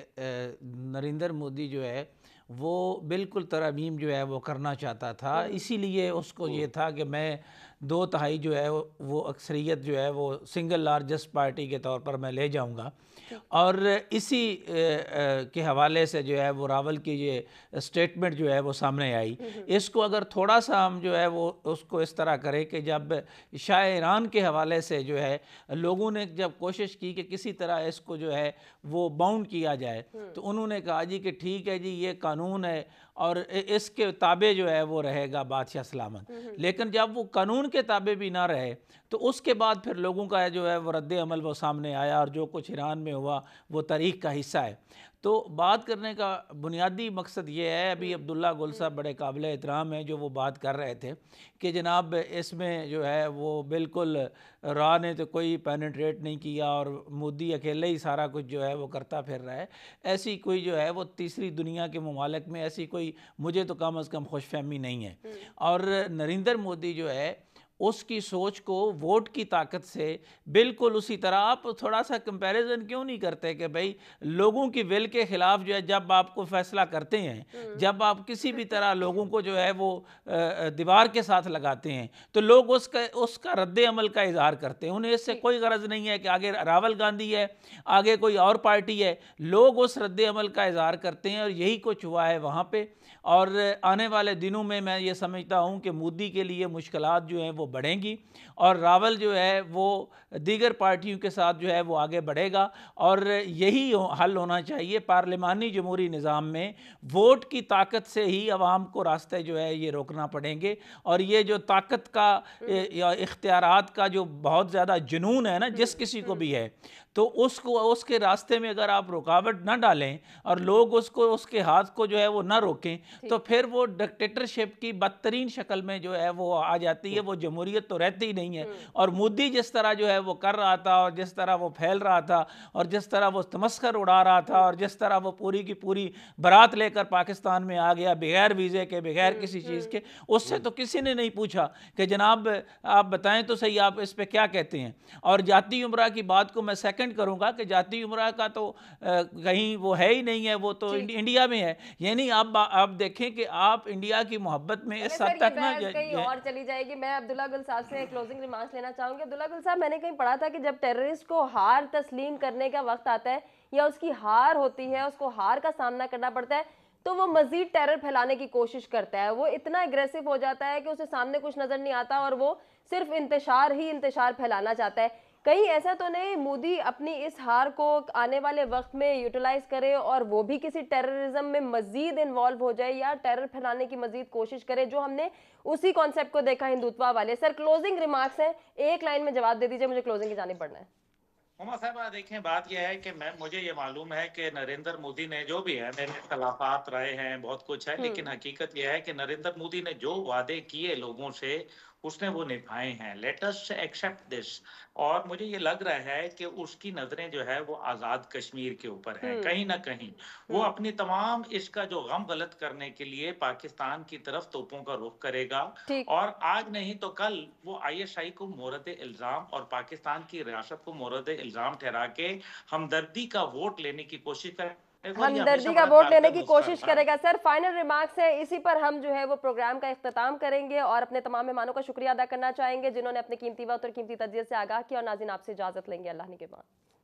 कि नरेंद्र मोदी जो है वो बिल्कुल तरमीम जो है वो करना चाहता था, इसीलिए उसको ये था कि मैं दो तिहाई जो है वो अक्सरियत जो है वो सिंगल लार्जेस्ट पार्टी के तौर पर मैं ले जाऊंगा, और इसी के हवाले से जो है वो रावल की ये स्टेटमेंट जो है वो सामने आई। इसको अगर थोड़ा सा हम जो है वो उसको इस तरह करें कि जब शाह ईरान के हवाले से जो है लोगों ने जब कोशिश की कि किसी तरह इसको जो है वो बाउंड किया जाए, तो उन्होंने कहा जी कि ठीक है जी, ये कानून है और इसके ताबे जो है वो रहेगा बादशाह सलामत। लेकिन जब वो कानून के ताबे भी ना रहे तो उसके बाद फिर लोगों का जो है वो रद्द अमल वो सामने आया, और जो कुछ ईरान में हुआ वो तारीख का हिस्सा है। तो बात करने का बुनियादी मकसद ये है, अभी अब्दुल्ला गुल साहब बड़े काबिल एहतराम हैं जो वो बात कर रहे थे कि जनाब इसमें जो है वो बिल्कुल रा ने तो कोई पेनिट्रेट नहीं किया और मोदी अकेले ही सारा कुछ जो है वो करता फिर रहा है। ऐसी कोई जो है वो तीसरी दुनिया के ममालिक में ऐसी कोई मुझे तो कम अज़ कम खुशफहमी नहीं है। और नरेंद्र मोदी जो है उसकी सोच को वोट की ताकत से बिल्कुल उसी तरह, आप थोड़ा सा कंपैरिजन क्यों नहीं करते कि भाई लोगों की विल के ख़िलाफ़ जो है जब आपको फैसला करते हैं, जब आप किसी भी तरह लोगों को जो है वो दीवार के साथ लगाते हैं, तो लोग उसका उसका रद्द अमल का इजहार करते हैं। उन्हें इससे कोई गरज नहीं है कि आगे राहुल गांधी है, आगे कोई और पार्टी है, लोग उस रद्द अमल का इजहार करते हैं, और यही कुछ हुआ है वहाँ पर। और आने वाले दिनों में मैं ये समझता हूँ कि मोदी के लिए मुश्किलात जो हैं वो वो बढ़ेंगी और रावल जो है वो दीगर पार्टियों के साथ जो है वो आगे बढ़ेगा और यही हो, हल होना चाहिए। पार्लिमानी जमहूरी निज़ाम में वोट की ताकत से ही अवाम को रास्ते जो है ये रोकना पड़ेंगे और ये जो ताकत का या इख्तियारात का जो बहुत ज़्यादा जुनून है ना जिस किसी को भी है, तो उसको उसके रास्ते में अगर आप रुकावट ना डालें और लोग उसको उसके हाथ को जो है वो ना रोकें तो फिर वो डिक्टेटरशिप की बदतरीन शक्ल में जो है वो आ जाती है, वो जमहूरियत तो रहती ही नहीं है। और मोदी जिस तरह जो है वो कर रहा था और जिस तरह वो फैल रहा था और जिस तरह वो तमस्कर उड़ा रहा था और जिस तरह वो पूरी की पूरी बारात लेकर पाकिस्तान में आ गया बगैर वीज़े के, बगैर किसी चीज़ के, उससे तो किसी ने नहीं पूछा कि जनाब आप बताएं तो सही आप इस पर क्या कहते हैं। और जाती उम्रा की बात को मैं सेकंड करूंगा कि जाती उम्रा का तो आ, कहीं वो है ही नहीं है, वो तो इंडिया में है। यानी आप आप देखें कि आप इंडिया की मोहब्बत में इस हद तक ना कहीं और चली जाएगी। मैं अब्दुल्ला गुल साहब से क्लोजिंग रिमार्क्स लेना चाहूंगी। अब्दुल्ला गुल साहब, मैंने कहीं पढ़ा था कि जब टेररिस्ट को हार तस्लीम करने का वक्त आता है या उसकी हार होती है, उसको हार का सामना करना पड़ता है, तो वो मजीद टेरर फैलाने की कोशिश करता है। वो इतना एग्रेसिव हो जाता है कि उसे सामने कुछ नजर नहीं आता और वो सिर्फ इंतशार ही इंतशार फैलाना चाहता है। कहीं ऐसा तो नहीं मोदी अपनी इस हार को आने वाले वक्त में यूटिलाइज करे और वो भी किसी टेररिज्म में मजीद इन्वॉल्व हो जाए या टेरर फैलाने की मजीद कोशिश करे, जो हमने उसी कॉन्सेप्ट को देखा हिंदुत्व वाले। सर, क्लोजिंग रिमार्क्स हैं, एक लाइन में जवाब दे दीजिए, मुझे क्लोजिंग की जानिब बढ़ना है। उमा साहब देखें, बात यह है कि मैं मुझे ये मालूम है कि नरेंद्र मोदी ने जो भी है, मेरे खिलाफात रहे हैं, बहुत कुछ है, लेकिन हकीकत यह है कि नरेंद्र मोदी ने जो वादे किए लोगों से उसने वो निभाए हैं। Let us accept this. और मुझे ये लग रहा है कि उसकी नजरें जो है वो आजाद कश्मीर के ऊपर हैं। कहीं ना कहीं वो अपनी तमाम इसका जो गम गलत करने के लिए पाकिस्तान की तरफ तोपों का रुख करेगा और आज नहीं तो कल वो आईएसआई को मोरद इल्जाम और पाकिस्तान की रियासत को मोरद इल्जाम ठहरा के हमदर्दी का वोट लेने की कोशिश करें, हमदर्दी का वोट लेने की कोशिश करेगा। सर, फाइनल रिमार्क्स है, इसी पर हम जो है वो प्रोग्राम का इख्तिताम करेंगे और अपने तमाम मेहमानों का शुक्रिया अदा करना चाहेंगे जिन्होंने अपने कीमती वक्त और कीमती तजिए से आगाह किया। और नाज़रीन, आपसे इजाजत लेंगे, अल्लाह निगहबान।